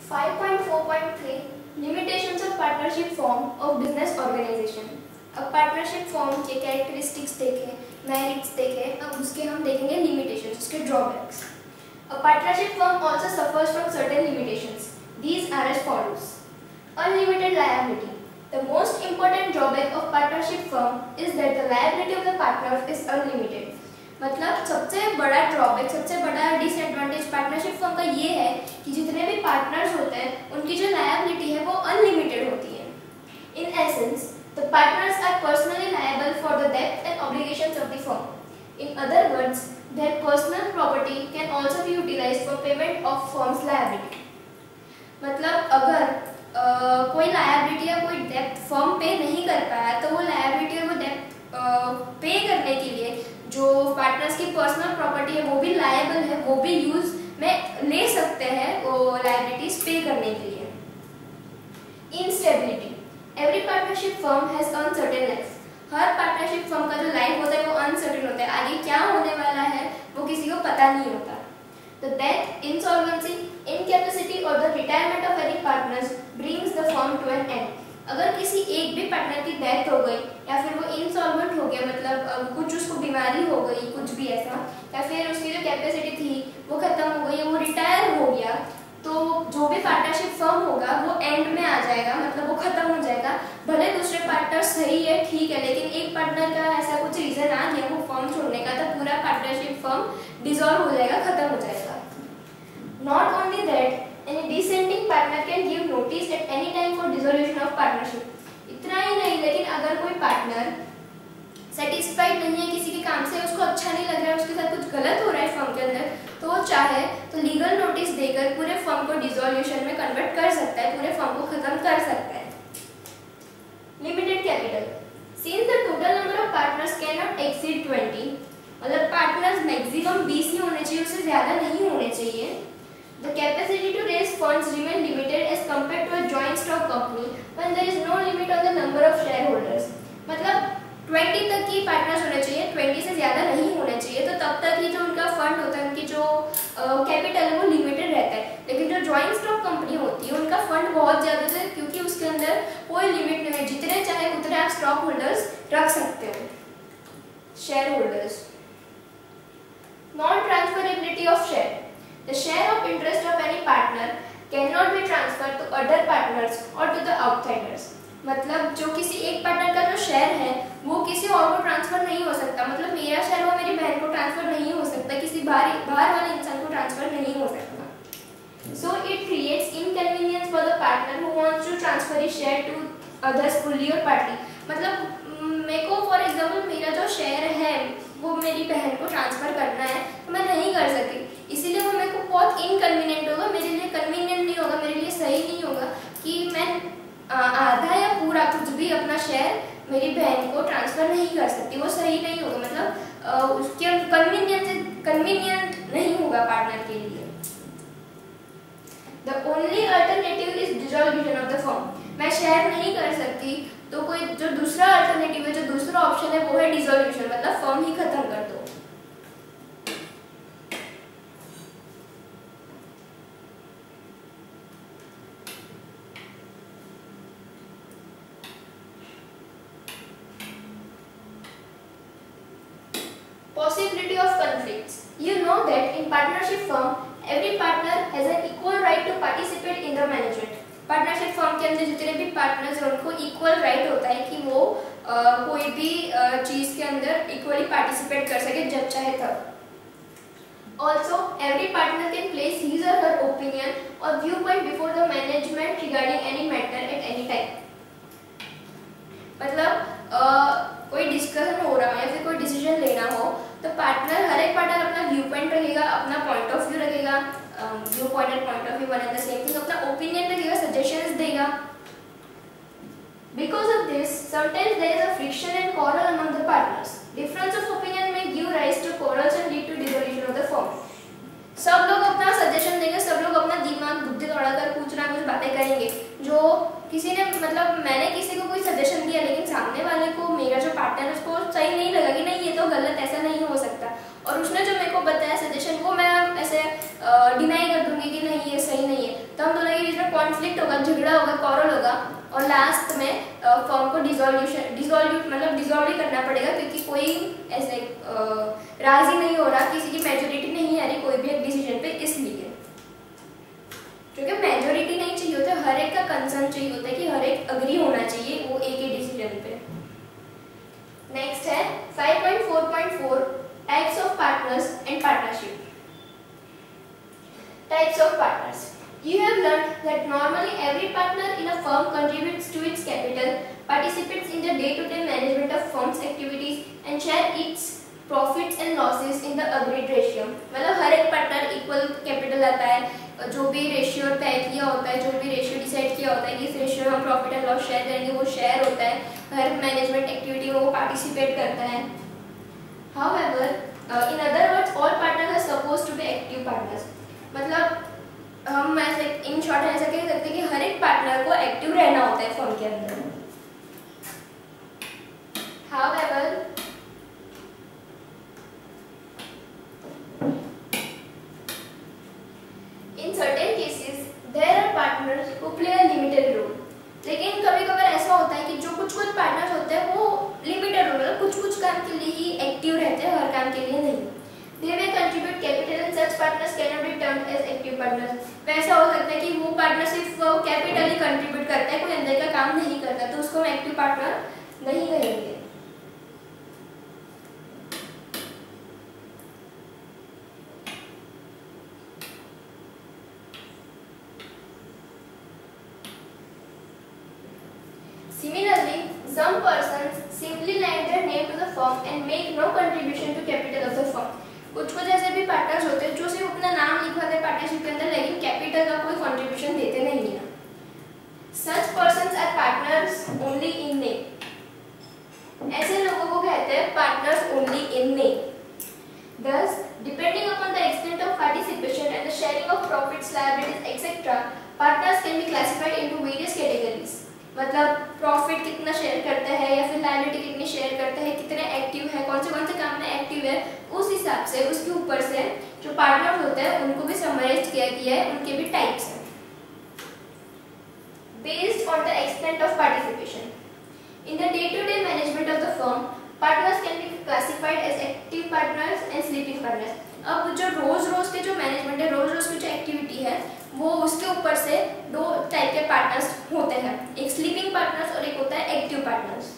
5.4.3 Limitations of partnership form of business organization। अब partnership form के characteristics देखें, merits देखें, अब उसके हम देखेंगे लिमिटेशंस, उसके drawbacks. A partnership firm also suffers from certain limitations. These are as follows. Unlimited liability. The most important drawback of partnership firm is that the liability of the partners is unlimited. मतलब सबसे बड़ा drawback, सबसे बड़ा disadvantage partnership firm का ये है कि जितने भी पार्टनर्स होते हैं उनकी जो लायबिलिटी है वो अनलिमिटेड होती है। In essence, the partners are personally liable for the debts and obligations of the firm. In other words, their personal property can also be utilized for payment of firm's liability. मतलब अगर कोई liability या कोई डेब्ट firm पे नहीं कर पाया तो वो लायबिलिटी और वो डेब्ट पे करने के लिए जो पार्टनर्स की पर्सनल प्रॉपर्टी है वो भी लायबल है, वो भी यूज में ले सकते हैं वो लायबिलिटीज पे करने के लिए। Instability. Every partnership firm has uncertain life. हर पार्टनरशिप फर्म का जो लाइफ होता है वो अनसर्टेन होता है, आगे क्या होने वाला है वो किसी को पता नहीं होता। The death, insolvency, incapacity or the retirement of any partners brings the firm to an end. अगर किसी एक भी पार्टनर की डेथ हो गई या फिर वो इंसॉल्वेंट हो गया, मतलब कुछ उसको बीमारी हो गई, कुछ भी ऐसा, या फिर उसकी जो कैपेसिटी थी वो खत्म हो गई, वो रिटायर हो गया, तो जो भी पार्टनरशिप फर्म होगा वो एंड में आ जाएगा, मतलब वो खत्म हो जाएगा। भले दूसरे पार्टनर सही है, ठीक है, लेकिन एक पार्टनर का ऐसा कुछ रीजन आ गया वो फर्म छोड़ने का, तो पूरा पार्टनरशिप फर्म डिसॉल्व हो जाएगा, खत्म हो जाएगा। Not only that, any dissenting partner can give notice at any time for dissolution of partnership. इतना ही नहीं, लेकिन अगर कोई पार्टनर सेटिस्फाइड नहीं है किसी के काम से, उसको अच्छा नहीं लग रहा है, उसके साथ कुछ गलत हो रहा है फर्म के अंदर, तो वो चाहे तो लीगल नोटिस देकर पूरे फर्म को डिसॉल्यूशन में कन्वर्ट कर सकता है, पूरे फर्म को खत्म कर सकता है। Limited capital. Since the total number of partners cannot exceed 20, मतलब पार्टनर्स मैक्सिमम 20 ही होने चाहिए, उससे ज्यादा नहीं होने चाहिए। The capacity to raise funds remain limited as compared to a joint stock company when there is no limit on the number of shareholders. मतलब 20 तक की पार्टनर्स होने चाहिए, 20 से ज़्यादा नहीं होने चाहिए, तो तब तक ही जो उनका फंड होता है, उनकी जो कैपिटल है वो लिमिटेड रहता है। लेकिन जो जॉइंट स्टॉक कंपनी होती है उनका फंड बहुत ज़्यादा होता है, क्योंकि उसके अंदर कोई लिमिट नहीं है, जितने चाहे उतने आप स्टॉक होल्डर्स रख सकते हो, share holders. Non transferability of share. The share of interest of any partner cannot be transferred to other partners or to the outsiders. मतलब जो किसी एक पार्टनर का जो शेयर है वो किसी और को ट्रांसफर नहीं हो सकता, मतलब मेरा शेयर वो मेरी बहन को ट्रांसफर नहीं हो सकता, किसी बाहर वाले इंसान को ट्रांसफर नहीं हो सकता। So it creates inconvenience for the partner who wants to transfer his share to others fully or partly. मतलब मेरे को फॉर एग्जाम्पल मेरा जो शेयर है वो मेरी बहन को ट्रांसफर करना है तो मैं नहीं कर सकती, इसीलिए वो मेरे को बहुत इनकन्वीनियंट होगा, मेरे लिए कन्वीनियंट नहीं होगा, मेरे लिए सही नहीं होगा कि मैं आधा या पूरा कुछ भी अपना शेयर मेरी बहन को ट्रांसफर नहीं कर सकती, वो सही नहीं होगा, मतलब उसके कन्वीनियंट नहीं होगा पार्टनर के लिए। The only alternative is dissolution of the firm. मैं शेयर नहीं कर सकती तो कोई जो दूसरा अल्टरनेटिव है, जो दूसरा ऑप्शन है वो है डिसॉल्यूशन, मतलब फर्म ही खत्म कर दो। Possibility of conflicts. You know that in partnership firm, every partner has an equal right to participate in the management. Partnership firm के अंदर जितने भी पार्टनर्स हैं उनको इक्वल राइट होता है कि वो कोई भी चीज के अंदर इक्वली पार्टिसिपेट कर सके जब चाहे तब। Also every partner can place his or her opinion or view point before the management regarding any matter at any time. मतलब कोई डिस्कशन हो रहा है या फिर कोई डिसीजन लेना हो तो हर एक पार्टनर अपना व्यू पॉइंट रखेगा, अपना पॉइंट ऑफ व्यू रखेगा, view point and point of view one and the same thing, अपना ओपिनियन रखेगा, सजेशंस देगा। Because of this, sometimes there is a friction and quarrel among the partners. Difference of opinion may give rise to quarrels and lead to dissolution of the firm. सब लोग अपना suggestion देंगे, सब लोग अपना दिमाग बुद्धि दौड़ाकर कुछ ना कुछ बातें करेंगे। जो किसी ने मतलब मैंने किसी को कोई सजेशन दिया लेकिन सामने वाले को मेरा जो पार्टनर है उसको सही नहीं लगा कि नहीं ये तो गलत, ऐसा नहीं हो सकता, और उसने जो मेरे को बताया सजेशन वो मैं ऐसे डिनाई कर दूंगी कि नहीं ये सही नहीं है, तो हम दोनों के बीच में कॉन्फ्लिक्ट होगा, झगड़ा होगा, क्वारल होगा और लास्ट में फर्म को डिसॉल्व ही करना पड़ेगा, क्योंकि कोई ऐसे राजी नहीं हो रहा, किसी की मेजोरिटी नहीं आ रही कोई भी एक डिसीजन पे, इसलिए क्योंकि मेजोरिटी नहीं चाहिए होता, हर एक का कंसर्न चाहिए होता है कि हर एक अग्री होना चाहिए वो एक ही डिसीजन पे। नेक्स्ट है 5.4.4 types of partners and partnership. Types of partners. You have learned that normally every partner in a firm contributes to its capital, participates in the day-to-day management of firm's activities, and share its profits and losses in the agreed ratio. मतलब हर एक partner equal capital आता है, जो भी ratio तय किया होता है, जो भी रेशियो डिसाइड किया होता है कि इस रेशियो में हम प्रॉफिट एंड लॉस शेयर करेंगे, वो शेयर होता है, हर मैनेजमेंट एक्टिविटी में वो पार्टिसिपेट करता है। However, in other words, all partners are supposed to be active partners. मतलब हम ऐसे इन शॉर्ट ऐसा कह सकते हैं कि हर एक पार्टनर को एक्टिव रहना होता है फर्म के अंदर। However, in certain cases there are partners who play a limited role. लेकिन कभी कभार ऐसा होता है कि जो कुछ पार्टनर्स होते हैं वो लिमिटेड रोल, कुछ काम के लिए ही एक्टिव रहते हैं, हर काम के लिए नहीं। They may contribute capital and such partners cannot be termed as active partners. वैसा हो सकता है कि वो पार्टनर सिर्फ कैपिटल ही कंट्रीब्यूट करता है, कोई अंदर का काम नहीं करता, तो उसको हम एक्टिव पार्टनर नहीं कहेंगे। Similarly, some persons simply lend their name to the firm and make no contribution to capital of the firm. कुछ ऐसे भी पार्टनर्स होते हैं जो सिर्फ अपना नाम लिखवाते हैं पार्टनरशिप के अंदर, लेकिन कैपिटल का कोई कंट्रीब्यूशन देते नहीं है। Such persons are partners only in name. ऐसे लोगों को कहते हैं partners only in name. Thus, depending upon the extent of participation and the sharing of profits, liabilities, etc., partners can be classified into various categories. मतलब profit कितना share करता है या फिर लायबिलिटी कितनी शेयर करता है, कितने एक्टिव है, कौन से काम में एक्टिव है, उस हिसाब से उसके ऊपर से जो पार्टनर होते हैं उनको भी समराइज किया गया है, उनके भी टाइप्स हैं। Based on the extent of participation in the day to day management of the firm, partners can be classified as active partners and sleeping partners. अब जो रोज के जो मैनेजमेंट है, रोज की जो एक्टिविटी है, वो उसके ऊपर से दो टाइप के पार्टनर्स होते हैं, एक स्लीपिंग पार्टनर्स और एक होता है active partners.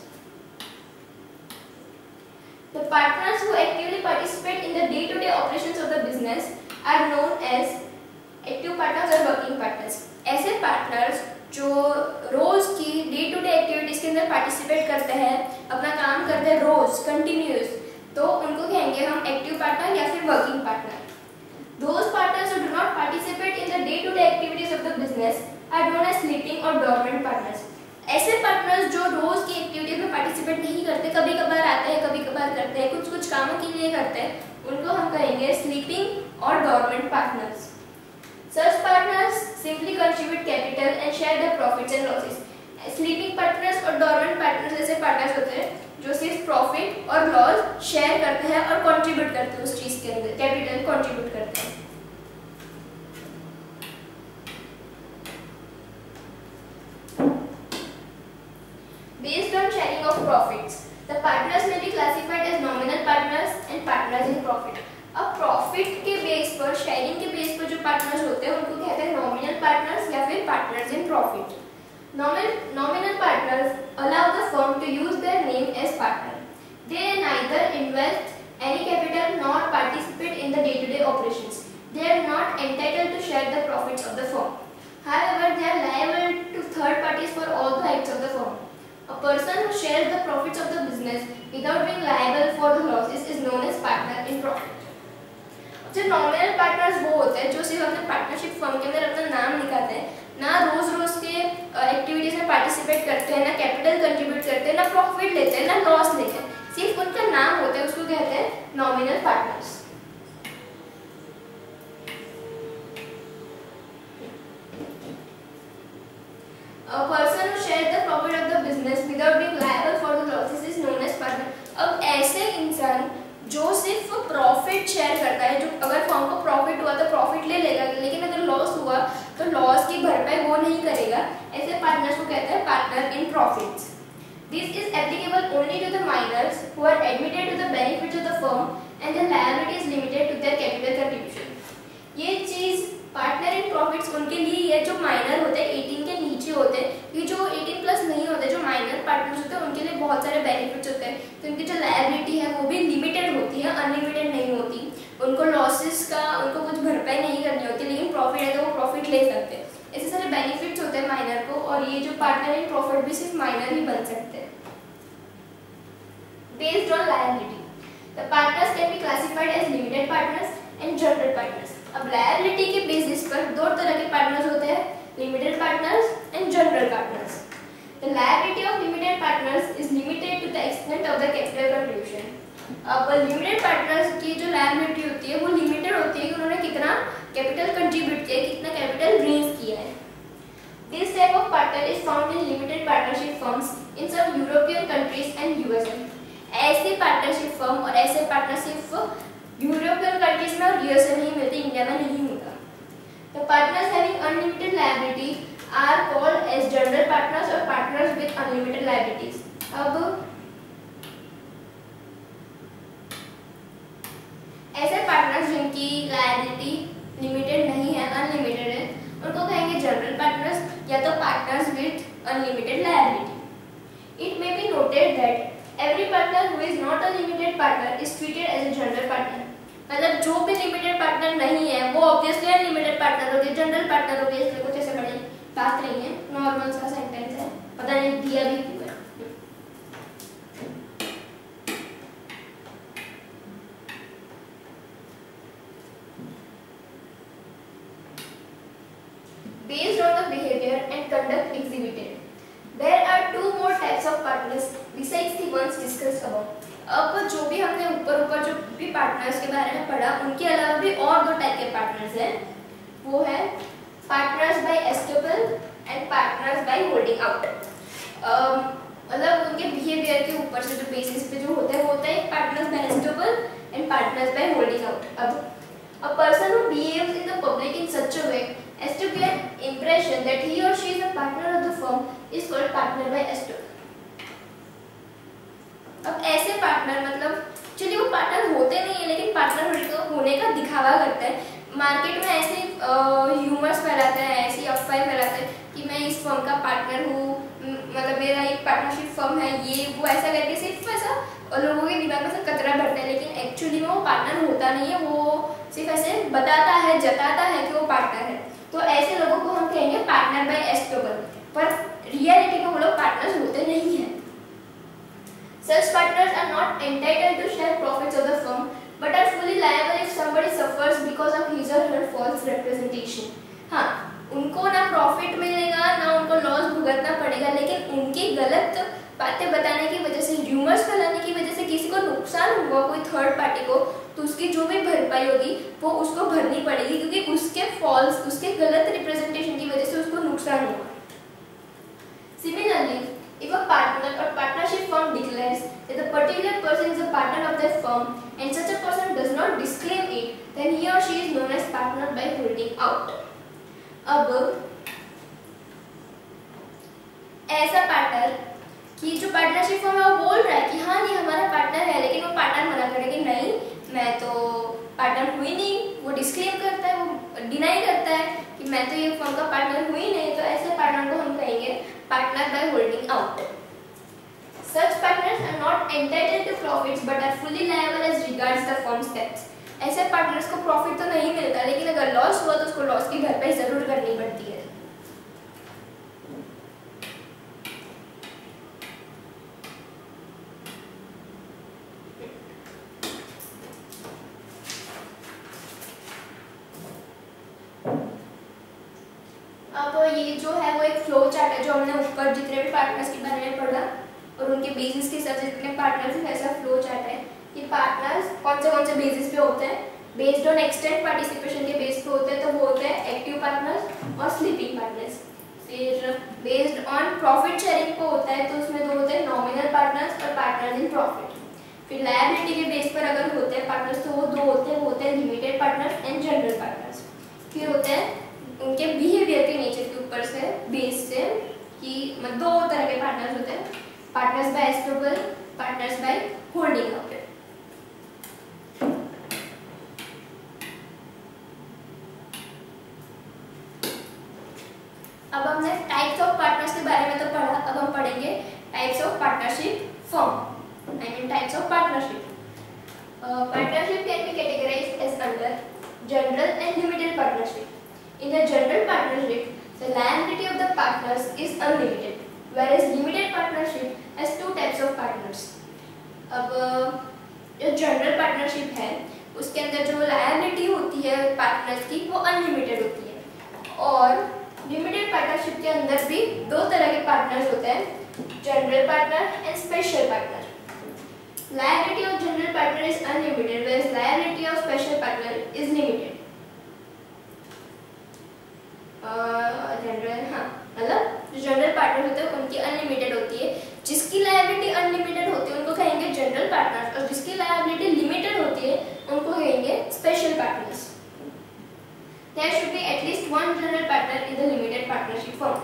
The partners who actively participate in the day-to-day operations of the business are known as active partners or working partners. ऐसे पार्टनर्स जो रोज की डे-टू-डे एक्टिविटीज के अंदर पार्टिसिपेट करते हैं, अपना काम करते हैं रोज कंटिन्यूस, तो उनको कहेंगे हम एक्टिव पार्टनर या फिर working partner. Those partners who do not participate in the day-to-day activities of the business are known as sleeping or dormant partners. ऐसे पार्टनर्स जो रोज की एक्टिविटीज में पार्टिसिपेट नहीं करते, कभी कभार आते हैं, कभी कभार करते हैं, कुछ कामों के लिए करते हैं, उनको हम कहेंगे स्लीपिंग और dormant partners. Such partners simply contribute capital and share the profits and losses. Sleeping partners और डॉर्मेंट पार्टनर्स ऐसे पार्टनर्स होते हैं जो सिर्फ प्रॉफिट और लॉस शेयर करते हैं और कंट्रीब्यूट करते हैं उस चीज के अंदर, कैपिटल कंट्रीब्यूट करते हैं। Based on sharing of profits, the partners may be classified as nominal partners and partners in profit. अब प्रॉफिट के बेस पर, शेयरिंग के बेस पर जो पार्टनर्स होते हैं उनको कहते हैं नॉमिनल पार्टनर्स या फिर partners in profit. Nominal partners allow the firm to use their name as partner. They neither invest any capital nor participate in the day-to-day operations. They are not entitled to share the profits of the firm. However, they are liable to third parties for all the acts of the firm. A person who shares the profits of the business without being liable for the losses is known as partner in profit. जो nominal partners वो होते हैं जो सिर्फ अपने partnership firm के अंदर अपना नाम लिखाते हैं, ना रोज के एक्टिविटीज में पार्टिसिपेट करते हैं, ना कैपिटल कंट्रीब्यूट करते हैं, ना प्रॉफिट लेते हैं, ना लॉस लेते हैं, सिर्फ उनका नाम होता है, उसको कहते हैं nominal partners. A person who shares the profit of the business without being liable for the losses is known as partner. अब ऐसे इंसान जो सिर्फ प्रॉफिट शेयर करता है, जो अगर फर्म को प्रॉफिट हुआ तो प्रॉफिट ले लेगा, लेकिन अगर लॉस हुआ तो लॉस की भरपाई वो नहीं करेगा। ऐसे पार्टनर्स को कहते हैं partner in profits. This is applicable only to the minors who are admitted to the benefits of the firm and the liability is limited to their capital contribution. ये चीज पार्टनर इन प्रॉफिट्स उनके लिए है जो minor होते हैं, 18 के नीचे होते हैं। ये जो 18 प्लस नहीं होते, जो माइनर पार्टनर्स होते हैं, उनके लिए बहुत सारे बेनिफिट्स होते हैं। तो उनकी जो लायबिलिटी है वो भी लिमिटेड होती है, अनलिमिटेड नहीं होती। उनको लॉसेस का उनको कुछ भरपाई नहीं करनी होती, लेकिन प्रॉफिट है तो वो प्रॉफिट ले सकते हैं। ऐसे सारे बेनिफिट्स होते हैं माइनर को, और ये जो पार्टनर इन प्रॉफिट भी सिर्फ माइनर ही बन सकते हैं। Based on liability, the partners can be classified as limited partners and general partners. अब लायबिलिटी के बेसिस पर दो तरह के पार्टनर्स होते हैं, limited partners and general partners. The liability of limited partners is limited to the extent of the capital contribution. अब limited partners की जो लायबिलिटी होती है वो लिमिटेड होती है कि उन्होंने कितना कैपिटल कंट्रीब्यूट किया है, कितना कैपिटल रेज किया है। This type of partner is found in limited partnership firms in some European countries and USA. ऐसे पार्टनरशिप फर्म और ऐसे पार्टनरशिप यूरोपियन कंट्रीज में और यूएसए में ही मिलते, इंडिया में नहीं होता। The partners having unlimited liability are called as general partners और पार्टनर्स विद अनलिमिटेड लायबिलिटीज। अब ऐसे पार्टनर्स जिनकी लायबिलिटी लिमिटेड नहीं है, अनलिमिटेड है, उनको कहेंगे जनरल पार्टनर्स या तो partners with unlimited liability. It may be noted that every partner who is not a limited partner is treated as a general partner. मतलब जो भी लिमिटेड पार्टनर नहीं है वो ऑब्वियसली अनलिमिटेड पार्टनर हो गए, जनरल पार्टनर हो गए। इसमें कुछ ऐसे बड़ी बात नहीं है, नॉर्मल सा सेंटेंस है, पता नहीं दिया भी क्यों है। Based on the behavior and conduct exhibited, there are two more types of partners besides the ones discussed above. अब जो भी हमने ऊपर जो भी पार्टनर्स के बारे में पढ़ा, उनके अलावा भी और दो टाइप के पार्टनर्स हैं। वो है partners by estoppel and partners by holding out. मतलब उनके बिहेवियर के ऊपर से जो बेसिस पे जो होता है वो होता है partners by estoppel and partners by holding out. अब a person who behaves in the public in such a way as to get impression that he or she is a partner of the firm is called partner by estoppel. अब ऐसे partner मतलब चलिए वो partner होते नहीं है, लेकिन partner होने का दिखावा करते हैं। मार्केट में ऐसे ह्यूमर्स फैलाते हैं, ऐसी अफवाहें फैलाते हैं कि मैं इस फर्म का पार्टनर हूँ, मतलब मेरा एक पार्टनरशिप फर्म है, ये वो ऐसा करके सिर्फ ऐसा लोगों के दिमाग में से कचरा भरते हैं, लेकिन एक्चुअली में वो पार्टनर होता नहीं है, वो सिर्फ ऐसे बताता है, जताता है कि वो पार्टनर है। तो ऐसे लोगों को हम कहेंगे पार्टनर बाय एस्टेबल, पर रियलिटी में वो लोग पार्टनर्स होते नहीं हैं। Such partners are not entitled to share profits of the firm, but are fully liable if somebody suffers because of his or her false representation. हाँ, उनको ना प्रॉफिट मिलेगा ना उनको लॉस भुगतना पड़ेगा, लेकिन उनकी गलत बातें बताने की वजह से, र्यूमर्स फैलाने की वजह से किसी को नुकसान हुआ, कोई थर्ड पार्टी को, तो उसकी जो भी भरपाई होगी वो उसको भरनी पड़ेगी, क्योंकि उसके गलत रिप्रेजेंटेशन की वजह से उसको नुकसान हुआ। Similarly, if a partner or partnership firm declares that a particular person is a partner of their firm and such a person does not disclaim it, then he or she is known as partner by holding out. अब ऐसा partner कि जो partnership firm है वो बोल रहा है कि हाँ ये हमारा पार्टनर है, लेकिन वो पार्टनर मना करे कि नहीं मैं तो पार्टनर हुई नहीं, वो डिस्क्लेम करता है, वो डिनाई करता है कि मैं तो ये फर्म का पार्टनर हुई नहीं। तो ऐसे पार्टनर को हम कहेंगे partner by holding out. Such partners are not entitled to profits but are fully liable as regards the firm's debts. ऐसे पार्टनर्स को प्रॉफिट तो नहीं मिलता, लेकिन अगर लॉस हुआ तो उसको लॉस की भरपाई जरूर करनी पड़ती है। अब ये जो है वो एक फ्लो चार्ट है, जो हमने ऊपर जितने भी पार्टनर्स के बारे में पढ़ा और उनके बेसिस के हिसाब से जितने पार्टनर्स हैं ऐसा फ्लो चार्ट है। ये पार्टनर्स कौन से बेसिस पे होते हैं? बेस्ड ऑन एक्सटेंट पार्टिसिपेशन के बेस पे होते हैं, तो वो होते हैं एक्टिव पार्टनर्स और स्लीपिंग पार्टनर्स। फिर बेस्ड ऑन प्रॉफिट शेयरिंग पे होता है, तो उसमें दो होते हैं नॉमिनल पार्टनर्स और पार्टनर्स इन प्रॉफिट। फिर लायबिलिटी के बेस पर अगर होते हैं पार्टनर्स तो वो दो होते हैं, वो होते हैं limited partners and general partners. फिर होते हैं उनके बिहेवियर ऊपर से बेस से कि दो तरह के पार्टनर्स होते हैं, partners by estoppel, partners by holding company. अब हमने टाइप्स ऑफ पार्टनर्स के बारे में तो पढ़ा, अब हम पढ़ेंगे types of partnership firm, I mean types of partnership. Partnership can be categorized as under general and limited partnership. In the general partnership, the liability of the partners is unlimited, whereas limited partnership has two types of partners. अब जो general partnership है उसके अंदर जो liability होती है partners की वो अनलिमिटेड होती है, और लिमिटेड पार्टनरशिप के अंदर भी दो तरह के पार्टनर्स होते हैं, general partner and special partner. Liability of general partner is unlimited, whereas liability of special partner is limited. General मतलब जो जनरल पार्टनर होते हैं उनकी अनलिमिटेड होती है, जिसकी लायबिलिटी अनलिमिटेड होती है उनको कहेंगे जनरल पार्टनर्स, और जिसकी लायबिलिटी लिमिटेड होती है उनको कहेंगे special partners. There should be at least one general partner in the limited partnership firm.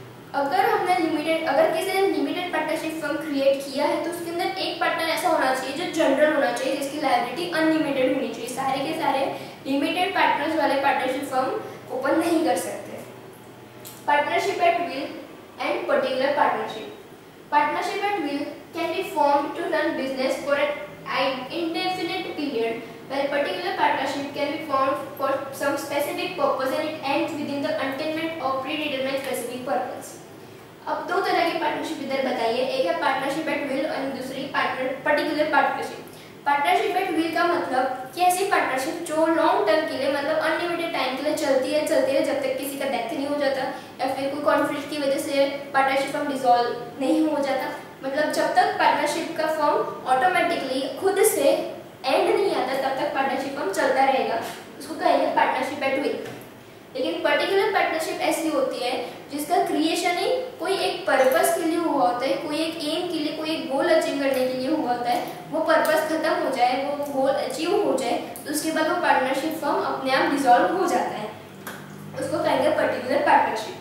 अगर किसी ने लिमिटेड पार्टनरशिप फर्म क्रिएट किया है तो उसके अंदर एक पार्टनर ऐसा होना चाहिए जो जनरल होना चाहिए, जिसकी लायबिलिटी अनलिमिटेड होनी चाहिए। सारे के सारे लिमिटेड पार्टनर्स वाले पार्टनरशिप फर्म ओपन नहीं कर सकते। Partnership at will and particular partnership. Partnership at will can be formed to run business for an indefinite period, while particular partnership can be formed for some specific purpose and it ends within the attainment of predetermined specific purpose. अब दो तरह की partnership इधर बताइए, एक है partnership at will और दूसरी particular partnership. Partnership at will का मतलब कि ऐसी पार्टनरशिप जो लॉन्ग टर्म के लिए मतलब अनलिमिटेड टाइम के लिए चलती है जब तक किसी का डेथ नहीं हो जाता या फिर कोई कॉन्फ्लिक्ट की वजह से पार्टनरशिप फर्म डिसॉल्व नहीं हो जाता, मतलब जब तक पार्टनरशिप का फर्म ऑटोमेटिकली खुद से एंड नहीं आता तब तक पार्टनरशिप फर्म चलता रहेगा, उसको कहेंगे पार्टनरशिप एट विल। लेकिन पर्टिकुलर पार्टनरशिप ऐसी होती है जिसका क्रिएशन ही कोई एक पर्पस के लिए हुआ होता है, कोई एक एम के लिए, कोई एक गोल अचीव करने के लिए हुआ होता है, वो पर्पस खत्म हो जाए, वो गोल अचीव हो जाए तो उसके बाद वो पार्टनरशिप फर्म अपने आप डिसॉल्व हो जाता है, उसको कहेंगे particular partnership.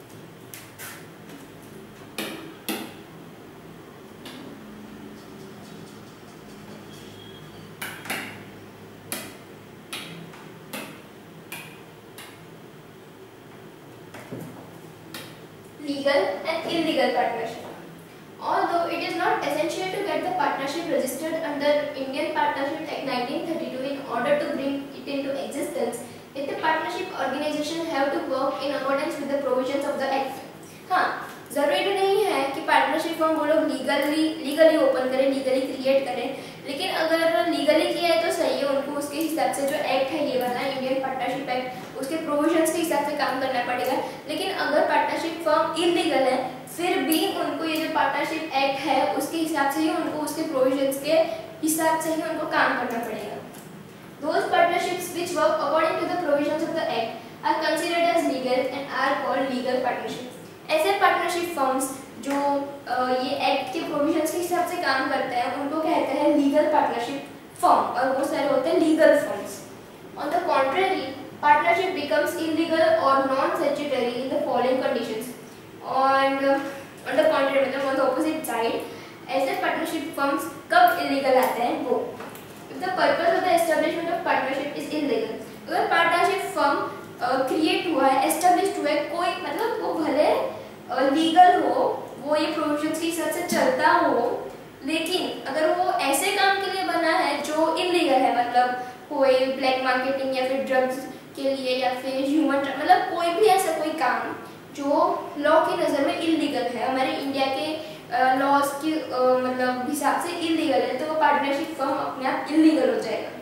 Legal and illegal partnership. Although it is not essential to get the partnership registered under Indian Partnership Act 1932 in order to bring it into existence, yet the partnership organization have to work in accordance with the provisions of the Act. हाँ, जरूरी नहीं है कि partnership form वो लोग legally open करें, legally create करें, लेकिन अगर लीगली किया है तो सही है, उनको उसके हिसाब से जो एक्ट है ये वाला इंडियन पार्टनरशिप एक्ट उसके प्रोविजंस के हिसाब से काम करना पड़ेगा। लेकिन अगर पार्टनरशिप फर्म इलीगल है फिर भी उनको ये जो पार्टनरशिप एक्ट है उसके हिसाब से ही उनको उसके प्रोविजंस के हिसाब से ही उनको काम करना पड़ेगा। Those partnerships which work according to the provisions of the act are considered as legal and are called legal partnerships. ऐसे पार्टनरशिप फर्म्स जो ये एक्ट के प्रोविजंस के हिसाब से काम करते हैं उनको कहते हैं लीगल पार्टनरशिप फर्म, और वो सारे होते हैं legal firms. On the contrary, partnership becomes illegal or non-statutory in the following conditions. And on the contrary, मतलब on the opposite side, ऐसे partnership firms कब illegal आते हैं वो, if the purpose of the establishment of partnership is illegal, अगर partnership firm create हुआ है, established हुआ है, कोई मतलब वो भले legal हो, वो ये provisions के हिसाब से चलता हो, लेकिन अगर वो ऐसे काम के लिए बना है जो illegal है, मतलब कोई ब्लैक मार्केटिंग या फिर ड्रग्स के लिए या फिर ह्यूमन मतलब कोई भी ऐसा कोई काम जो लॉ की नज़र में इलीगल है, हमारे इंडिया के लॉज के मतलब हिसाब से इलीगल है, तो वो पार्टनरशिप फर्म अपने आप इलीगल हो जाएगा,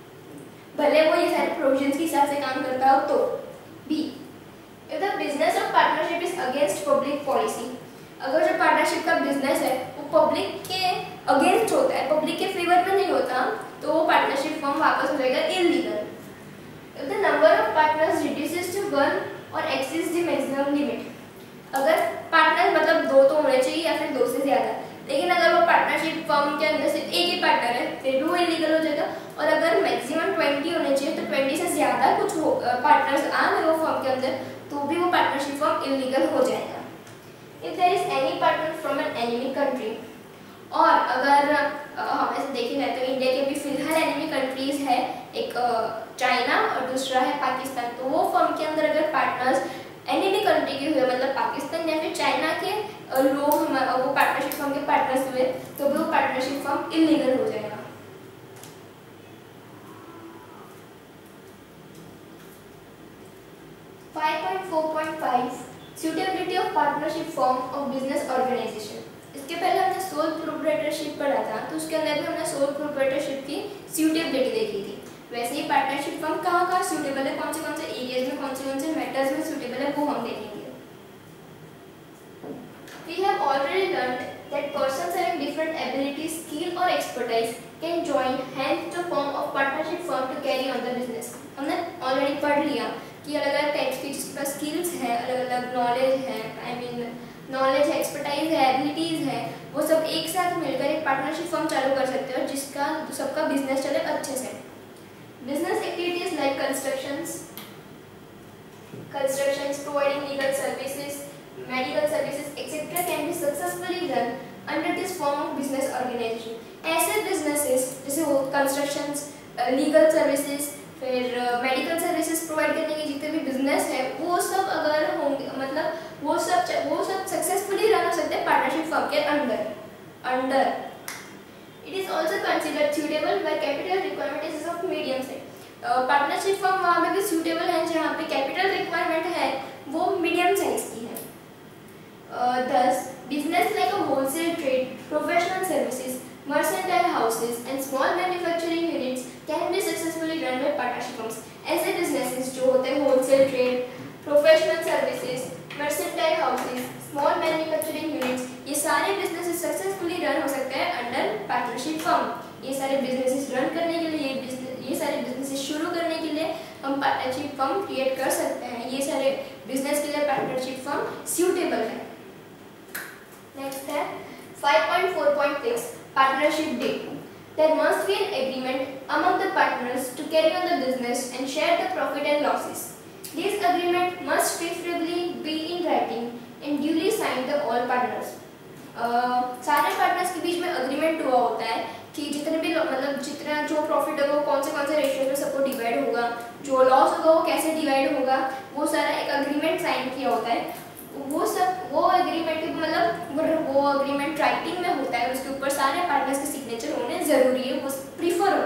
भले वो ये सारे प्रोविजंस के हिसाब से काम करता हो तो भी। If the business of partnership is against public policy, अगर जो पार्टनरशिप का बिजनेस है वो पब्लिक के अगेंस्ट होता है, पब्लिक के फेवर में नहीं होता, तो वो पार्टनरशिप फर्म वापस हो जाएगा illegal. If the number of partners reduces to 1 or exceeds the maximum limit, अगर पार्टनर मतलब दो तो होने चाहिए या फिर दो से ज़्यादा, लेकिन अगर वो पार्टनरशिप फर्म के अंदर सिर्फ एक ही पार्टनर है फिर भी वो इलीगल हो जाएगा, और अगर मैक्सिमम 20 होने चाहिए तो 20 से ज़्यादा कुछ पार्टनर्स आ गए वो फर्म के अंदर तो भी वो पार्टनरशिप फॉर्म इलीगल हो जाएगा। If there is any partner from an enemy country, और अगर हम ऐसे देखें जाए तो इंडिया के अभी फिलहाल एनिमी कंट्रीज है, एक चाइना और दूसरा है पाकिस्तान। तो वो फर्म के अंदर अगर पार्टनर्स एनिमी कंट्री के हुए, मतलब पाकिस्तान या फिर चाइना के लोग वो पार्टनरशिप फर्म के पार्टनर्स हुए, तो भी वो पार्टनरशिप फर्म इलीगल हो जाएगा। 5.4.5 suitability of partnership form of business organization। इसके पहले हमने सोल प्रोप्राइटरशिप पढ़ा था, तो उसके अंदर भी हमने सोल प्रोप्राइटरशिप की सूटेबिलिटी देखी थी। वैसे ही पार्टनरशिप फर्म कहाँ सूटेबल है, कौन से एरियाज में, कौन से मैटर्स में सूटेबल है, वो हम देखेंगे। We have already learned that persons having different abilities, skill or expertise can join hands to form a partnership firm to carry on the business। हमने ऑलरेडी पढ़ लिया कि अलग-अलग टाइप्स की जिसके पास स्किल्स हैं, अलग-अलग नॉलेज है, नॉलेज है, एक्सपर्टाइज है, एबिलिटीज है, वो सब एक साथ मिलकर एक पार्टनरशिप फर्म चालू कर सकते हैं और जिसका सबका बिजनेस चले अच्छे से। Business activities like constructions providing legal services, medical services etc. can be successfully run under this form of business organization। ऐसे businesses जैसे वो constructions, legal services, फिर मेडिकल सर्विसेज प्रोवाइड करने के जितने भी बिजनेस है, वो सब अगर होंगे, मतलब वो सब सक्सेसफुली रन हो सकते हैं पार्टनरशिप फर्म के under. It is also considered suitable by capital requirement is of medium size. Partnership firm वहाँ पे भी सूटेबल है जहाँ पे कैपिटल रिक्वायरमेंट है वो मीडियम साइज की है। Thus, business like a wholesale trade, professional services, mercantile houses, and small manufacturing units can be successfully run by partnership firms। ऐसे businesses जो होते हैं wholesale trade, professional services, mercantile houses, small manufacturing units, ये सारे businesses successfully run हो सकते हैं under partnership firm। ये सारे businesses run करने के लिए, ये सारे businesses शुरू करने के लिए हम partnership firm create कर सकते हैं। ये सारे business के लिए partnership firm suitable है। नेक्स्ट है 5.4.6 partnership deed. There must be an agreement among the partners to carry on the business and share the profit and losses। This agreement must preferably be in writing and duly signed by all partners। सारे partners के बीच में agreement हुआ होता है कि जितने भी मतलब जितना जो प्रॉफिट होगा वो कौन से रेशियो में सबको डिवाइड होगा, जो लॉस होगा वो कैसे डिवाइड होगा, वो सारा एक अग्रीमेंट साइन किया होता है। वो अग्रीमेंट मतलब वो अग्रीमेंट राइटिंग में होता है और उसके ऊपर सारे पार्टनर्स के सिग्नेचर होने जरूरी है, वो प्रीफर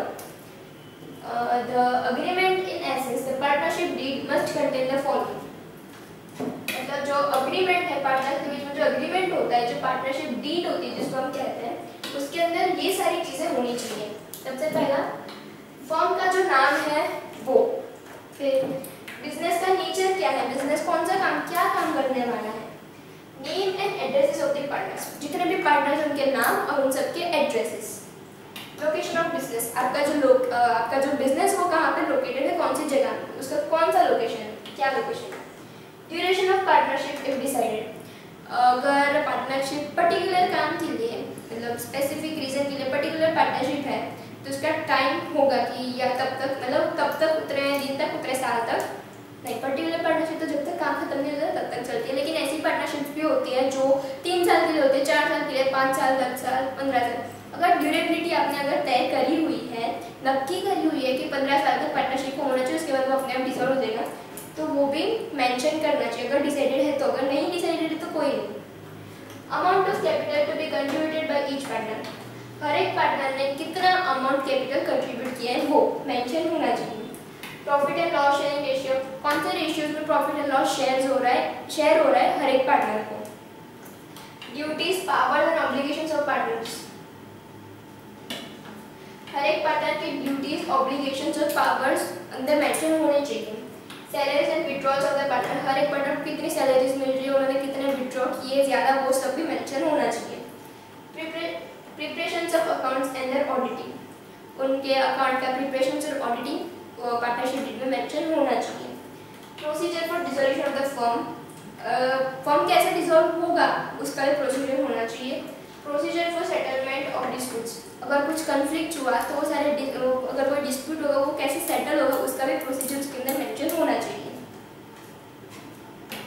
हो। The agreement in essence the partnership deed must contain the following. मतलब जो अग्रीमेंट है पार्टनर्स के बीच में, जो अग्रीमेंट होता है, जो पार्टनरशिप डीड होती है जिसको हम कहते हैं, उसके अंदर ये सारी चीजें होनी चाहिए। सबसे पहला फर्म का जो नाम है वो, फिर बिजनेस का नेचर क्या है, बिजनेस क्या काम करने वाला है, name and addresses of the partners, जितने भी पार्टनर्स उनके नाम और उन सबके एड्रेसेस। लोकेशन ऑफ बिजनेस, आपका जो बिजनेस वो कहाँ पे लोकेटेड है, कौन सी जगह पे, उसका कौन सा लोकेशन है, क्या लोकेशन है। Duration of partnership if decided, अगर पार्टनरशिप पर्टिकुलर काम के लिए, मतलब स्पेसिफिक रीजन के लिए पर्टिकुलर पार्टनरशिप है, तो उसका टाइम होगा कि या तब तक उतने दिन तक, उतने साल तक नहीं। पर्टिकुलर पार्टनरशिप तो जब तक काम खत्म नहीं होता तब तक चलती है, लेकिन ऐसी पार्टनरशिप भी होती है जो 3 साल के लिए होती है, 4 साल के लिए, 5 साल, 10 साल, 15 साल। अगर ड्यूरेबिलिटी आपने अगर तय करी हुई है, नक्की करी हुई है कि 15 साल तक पार्टनरशिप होना चाहिए, उसके बाद वो अपने आप डिसॉल्व हो जाएगा, तो वो भी मेंशन करना चाहिए अगर डिसाइडेड है तो। अगर नहीं डिसाइडेड है तो कोई नहीं। Amount of capital to be contributed by each partner, हर एक पार्टनर ने कितना अमाउंट कैपिटल कंट्रीब्यूट किया है वो मेंशन होना चाहिए। Profit and loss sharing ratio, कौन से रेशियोज में प्रॉफिट एंड लॉस शेयर हो रहा है हर एक पार्टनर को। Duties, powers and obligations of partners, हर एक पार्टनर की ड्यूटीज, ऑब्लिगेशंस और पावर्स अंदर मेंशन होने चाहिए। Salaries and withdrawals of the partner, हर एक पार्टनर को कितनी सैलरीज मिल रही है, उन्होंने कितने विड्रॉ किए ज़्यादा, वो सब भी मेंशन होना चाहिए। Preparations of accounts and their auditing, उनके अकाउंट का प्रिपरेशंस और ऑडिटिंग पार्टनरशिप डीड में मेंशन होना चाहिए। Procedure for dissolution of the firm, firm कैसे डिसॉल्व होगा उसका भी प्रोसीजर होना चाहिए। Procedure for settlement of disputes, अगर कुछ कन्फ्लिक्ट हुआ तो वो सारे अगर कोई डिस्प्यूट होगा वो कैसे सेटल होगा उसका भी प्रोसीजर उसके अंदर मेंशन होना चाहिए।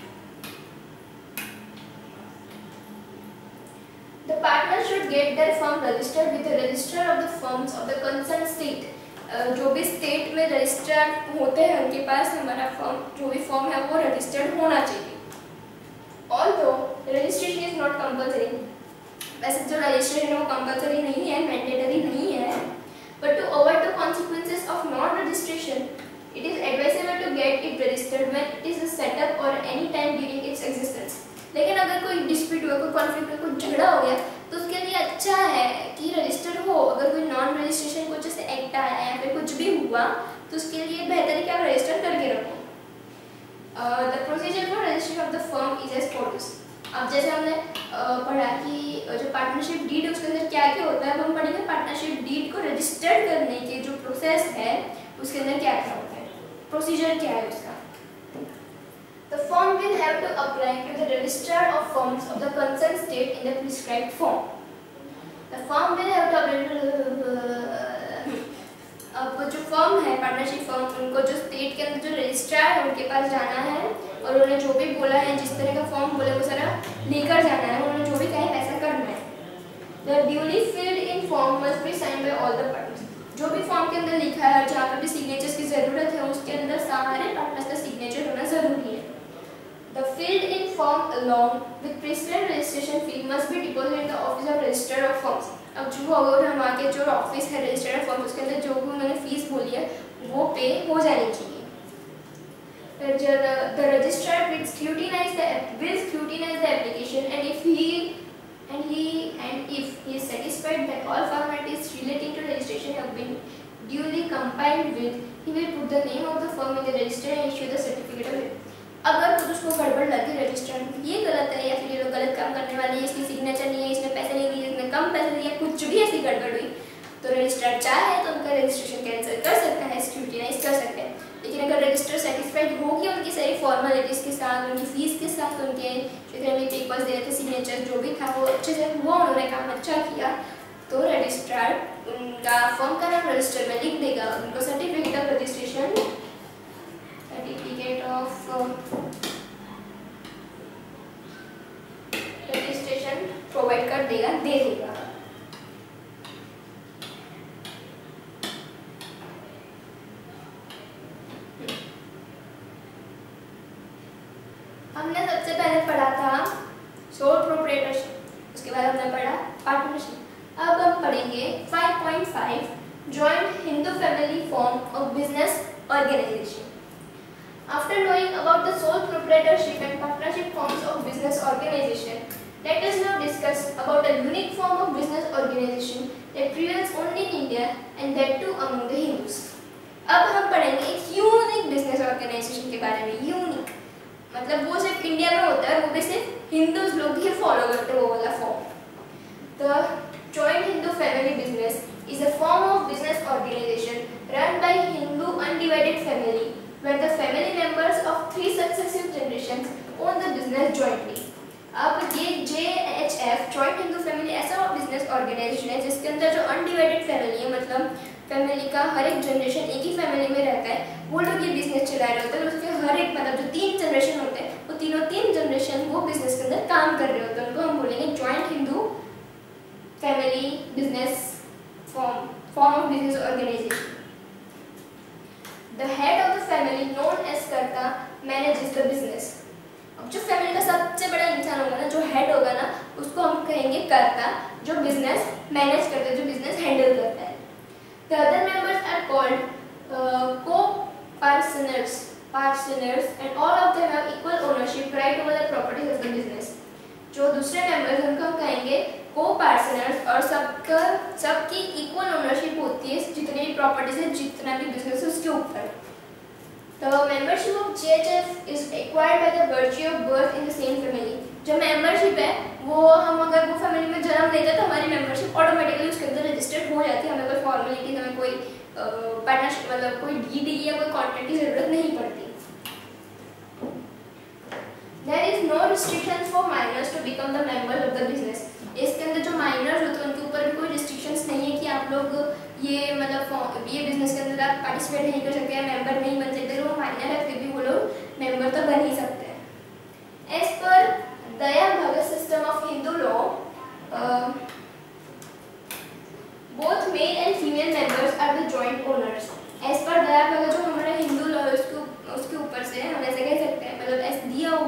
get their firm registered with the registrar of the firms of the concerned state. जो भी स्टेट में रजिस्टर्ड होते हैं उनके पास हमारा फर्म जो भी फर्म है वो रजिस्टर्ड होना चाहिए. Although registration is not compulsory, वैसे जो रजिस्ट्रेशन है वो कंपल्सरी नहीं है, मैंडेटरी नहीं है, but to avoid the consequences of non-registration, it is advisable to get it registered when it is set up or any time during its existence. लेकिन अगर कोई डिस्प्यूट हुआ, कोई कॉन्फ्लिक्ट हुआ, कोई झगड़ा हो गया तो उसके लिए अच्छा है कि रजिस्टर्ड हो. अगर कोई नॉन रजिस्ट्रेशन कुछ जैसे एक्ट आया या फिर कुछ भी हुआ तो उसके लिए बेहतर है कि आप रजिस्टर करके रखो. The procedure for registration of the firm is as follows. अब जैसे हमने पढ़ा कि जो पार्टनरशिप डीड है उसके अंदर क्या क्या होता है, अब हम पढ़ेंगे पार्टनरशिप डीड को रजिस्टर्ड करने के जो प्रोसेस है उसके अंदर क्या क्या होता है, प्रोसीजर क्या है उसका. The firm will have to apply to the registrar of firms of the concerned state in the prescribed form. The firm will have to apply. अब जो फर्म है पार्टनरशिप फर्म, उनको जो स्टेट के अंदर जो रजिस्ट्रार है उनके पास जाना है और उन्हें जो भी बोला है, जिस तरह का फॉर्म बोले वो सारा लेकर जाना है, उन्होंने जो भी कहा है वैसा करना है. The duly filled in form must be signed by all the parties. जो भी फॉर्म के अंदर लिखा है, जहाँ पर भी सिग्नेचर्स की जरूरत है उसके अंदर सारे पार्टनर्स का सिग्नेचर होना जरूरी है. The filled in form along with precedent registration fee must be deposited in the office of registrar of firms. अब जो अगर हम आगे जो ऑफिस है रजिस्टर ऑफ फर्म उसके अंदर जो भी उन्होंने फीस बोली है वो पे हो जानी चाहिए. The registrar will scrutinize the application and if he is satisfied that all formalities relating to registration have been duly complied with, he will put the name of the firm in the register and issue the certificate of it. अगर कुछ उसको गड़बड़ लगे register ये गलत है या फिर ये लोग गलत काम करने वाले हैं, इसकी सिग्नेचर नहीं है, इसने पैसे नहीं दिए, इसने कम पैसे दिए, कुछ भी ऐसी गड़बड़ हुई तो रजिस्ट्रार चाहे तो उनका रजिस्ट्रेशन कैंसिल कर सकता है, स्क्रूटिनाइज कर सकते हैं. लेकिन अगर रजिस्टर सेटिस्फाइड हो गया उनकी सारी फॉर्मेलिटीज़ के साथ, उनकी फीस के साथ, उनके जितने भी पेपर्स दे रहे थे, सिग्नेचर जो भी था वो अच्छे से हुआ, उन्होंने काम अच्छा किया तो रजिस्ट्रार उनका फर्म का नाम रजिस्टर में लिख देगा, उनको certificate of registration registration provide कर देगा, दे देगा. हमने सबसे पहले पढ़ा था सोल प्रोप्राइटरशिप, उसके बाद हमने पढ़ा पार्टनरशिप. अब हम पढ़ेंगे 5.5 joint Hindu family form of business organization. After knowing about the sole proprietorship and partnership forms of business organization, let us now discuss about a unique form of business organization that prevails only in India and that too among the Hindus. अब हम पढ़ेंगे एक unique business organisation के बारे में. Unique मतलब वो सिर्फ इंडिया में होता है, वो भी सिर्फ हिंदूज लोग ही फॉलो करते हैं वो वाला form. The joint Hindu family business is a form of business organization run by Hindu undivided family where the family members of 3 successive generations own the business jointly. अब ये JHF जॉइंट हिंदू फैमिली ऐसा business organization है जिसके अंदर जो undivided family है, मतलब family का हर एक जनरेशन एक ही फैमिली में रहता है, वो लोग ये बिजनेस चला रहे होते हैं. उसके हर एक मतलब जो 3 जनरेशन होते हैं वो तीन जनरेशन वो बिजनेस के अंदर काम कर रहे होते हैं, उनको हम बोलेंगे joint Hindu family business form of business organization. The head of the family known as कर्ता manages the business. अब जो फैमिली का सबसे बड़ा इंसान होगा ना, जो हेड होगा ना, उसको हम कहेंगे कर्ता, जो बिजनेस मैनेज करता है, जो बिजनेस हैंडल करता है. The other members are called co-partners, and all of them have equal ownership right over the properties of the business. जो दूसरे मेंबर्स उनको हम कहेंगे को-पार्टनर्स और सबकी इक्वल ओनरशिप होती है जितनी भी प्रॉपर्टीज है, जितना भी बिजनेस है उसके ऊपर. The membership of JHF is acquired by the virtue of birth in the same family. जो मेंबरशिप है वो हम अगर वो फैमिली में जन्म लेते हैं तो हमारी मेंबरशिप ऑटोमेटिकली उसके अंदर रजिस्टर्ड हो जाती है. हमें कोई फॉर्मेलिटी, हमें कोई पार्टनरशिप मतलब कोई डीडी या कोई कॉन्ट्रैक्ट की जरूरत नहीं पड़ती. There is no restrictions for minors to become the members of the business. इसके अंदर जो माइनर्स होते हैं उनके ऊपर भी कोई रिस्ट्रिक्शंस नहीं है कि आप लोग ये मतलब ये बिजनेस के अंदर आप पार्टिसिपेट नहीं कर सकते, मेंबर नहीं बन सकते. वो माइनर है फिर भी वो लोग मेंबर तो बन ही सकते हैं. As per Dayabhaga system of Hindu law,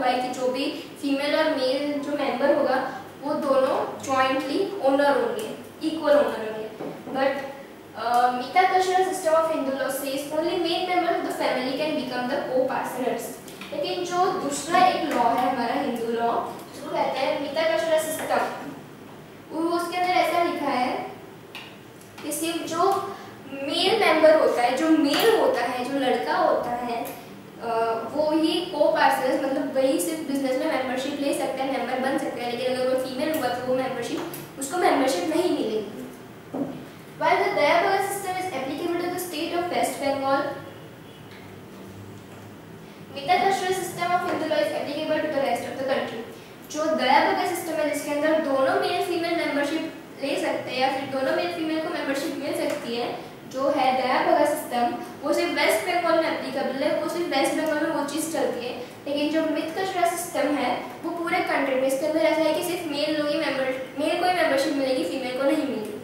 हुआ है कि जो भी फीमेल और मेल जो मेंबर होगा वो दोनों जॉइंटली ओनर होंगे, इक्वल ओनर होंगे। But Mitakshara system of Hindu law says only male members of the family can become the co-partners. लेकिन जो दूसरा एक लॉ है हमारा हिंदू लॉ, उसको कहते हैं मीता कशरा सिस्टम, उसके अंदर ऐसा लिखा है कि सिर्फ जो मेल मेंबर होता है, जो मेल होता है, जो लड़का होता है, वो ही को-पार्टनर्स, मतलब वही सिर्फ बिजनेस में मेंबरशिप ले सकते हैं, मेंबर बन सकते हैं। लेकिन अगर वो फीमेल हुआ तो वो मेंबरशिप, उसको मेंबरशिप नहीं मिलेगी। While the Daya Bhaga system is applicable to the state of West Bengal, Meeta कशरा system of Hindu law is applicable to the rest of the country. जो दया भगा सिस्टम है जिसके अंदर दोनों मेल फीमेल मेंबरशिप ले सकते हैं या फिर दोनों मेल फीमेल को मेंबरशिप मिल सकती है, जो है दया भगा सिस्टम, वो सिर्फ वेस्ट बंगाल में एप्लीकेबल है, वो सिर्फ वेस्ट बंगाल में वो चीज़ चलती है। लेकिन जो मीता कशरा सिस्टम है वो पूरे कंट्री में, इसके अंदर ऐसा है कि सिर्फ मेल लोग ही मेल को ही मेंबरशिप मिलेगी, फीमेल को नहीं मिलेगी।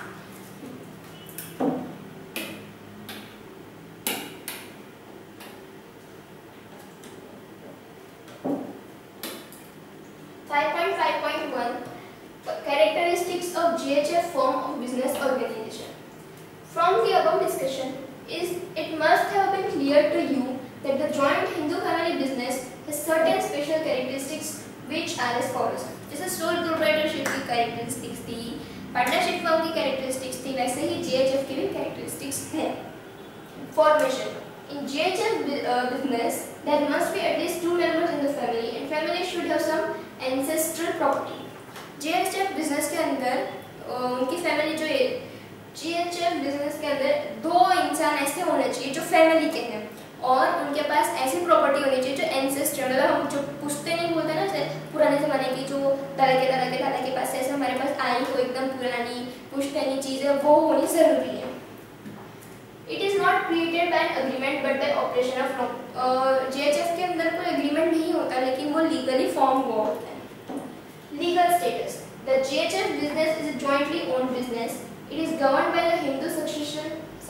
Characteristics of GHF form of business organization. From the above discussion, it must have been clear to you that the joint Hindu family business has certain special characteristics which are as follows. जैसे sole proprietorship की characteristics थी, partnership firm की characteristics थी, वैसे ही GHF की भी characteristics है। Formation. In GHF business, there must be at least 2 members in the family and family should have some ancestral property. GHF business के अंदर उनकी फैमिली जो है, GHF बिजनेस के अंदर 2 इंसान ऐसे होने चाहिए जो फैमिली के हैं और उनके पास ऐसी प्रॉपर्टी होनी चाहिए जो एंसेस्ट्रल, मतलब हम जो पुश्ते नहीं बोलते ना, जैसे पुराने ज़माने की जो दादा के पास ऐसे हमारे पास आई हो एकदम पुरानी पुश्तैनी चीज़ें, वो होनी ज़रूरी है। It is not created by agreement but by operation of law. GHF के अंदर कोई एग्रीमेंट नहीं होता लेकिन वो लीगली फॉर्म हुआ होता है। Legal status. The GHF business is a jointly owned business. It is governed by the Hindu Succession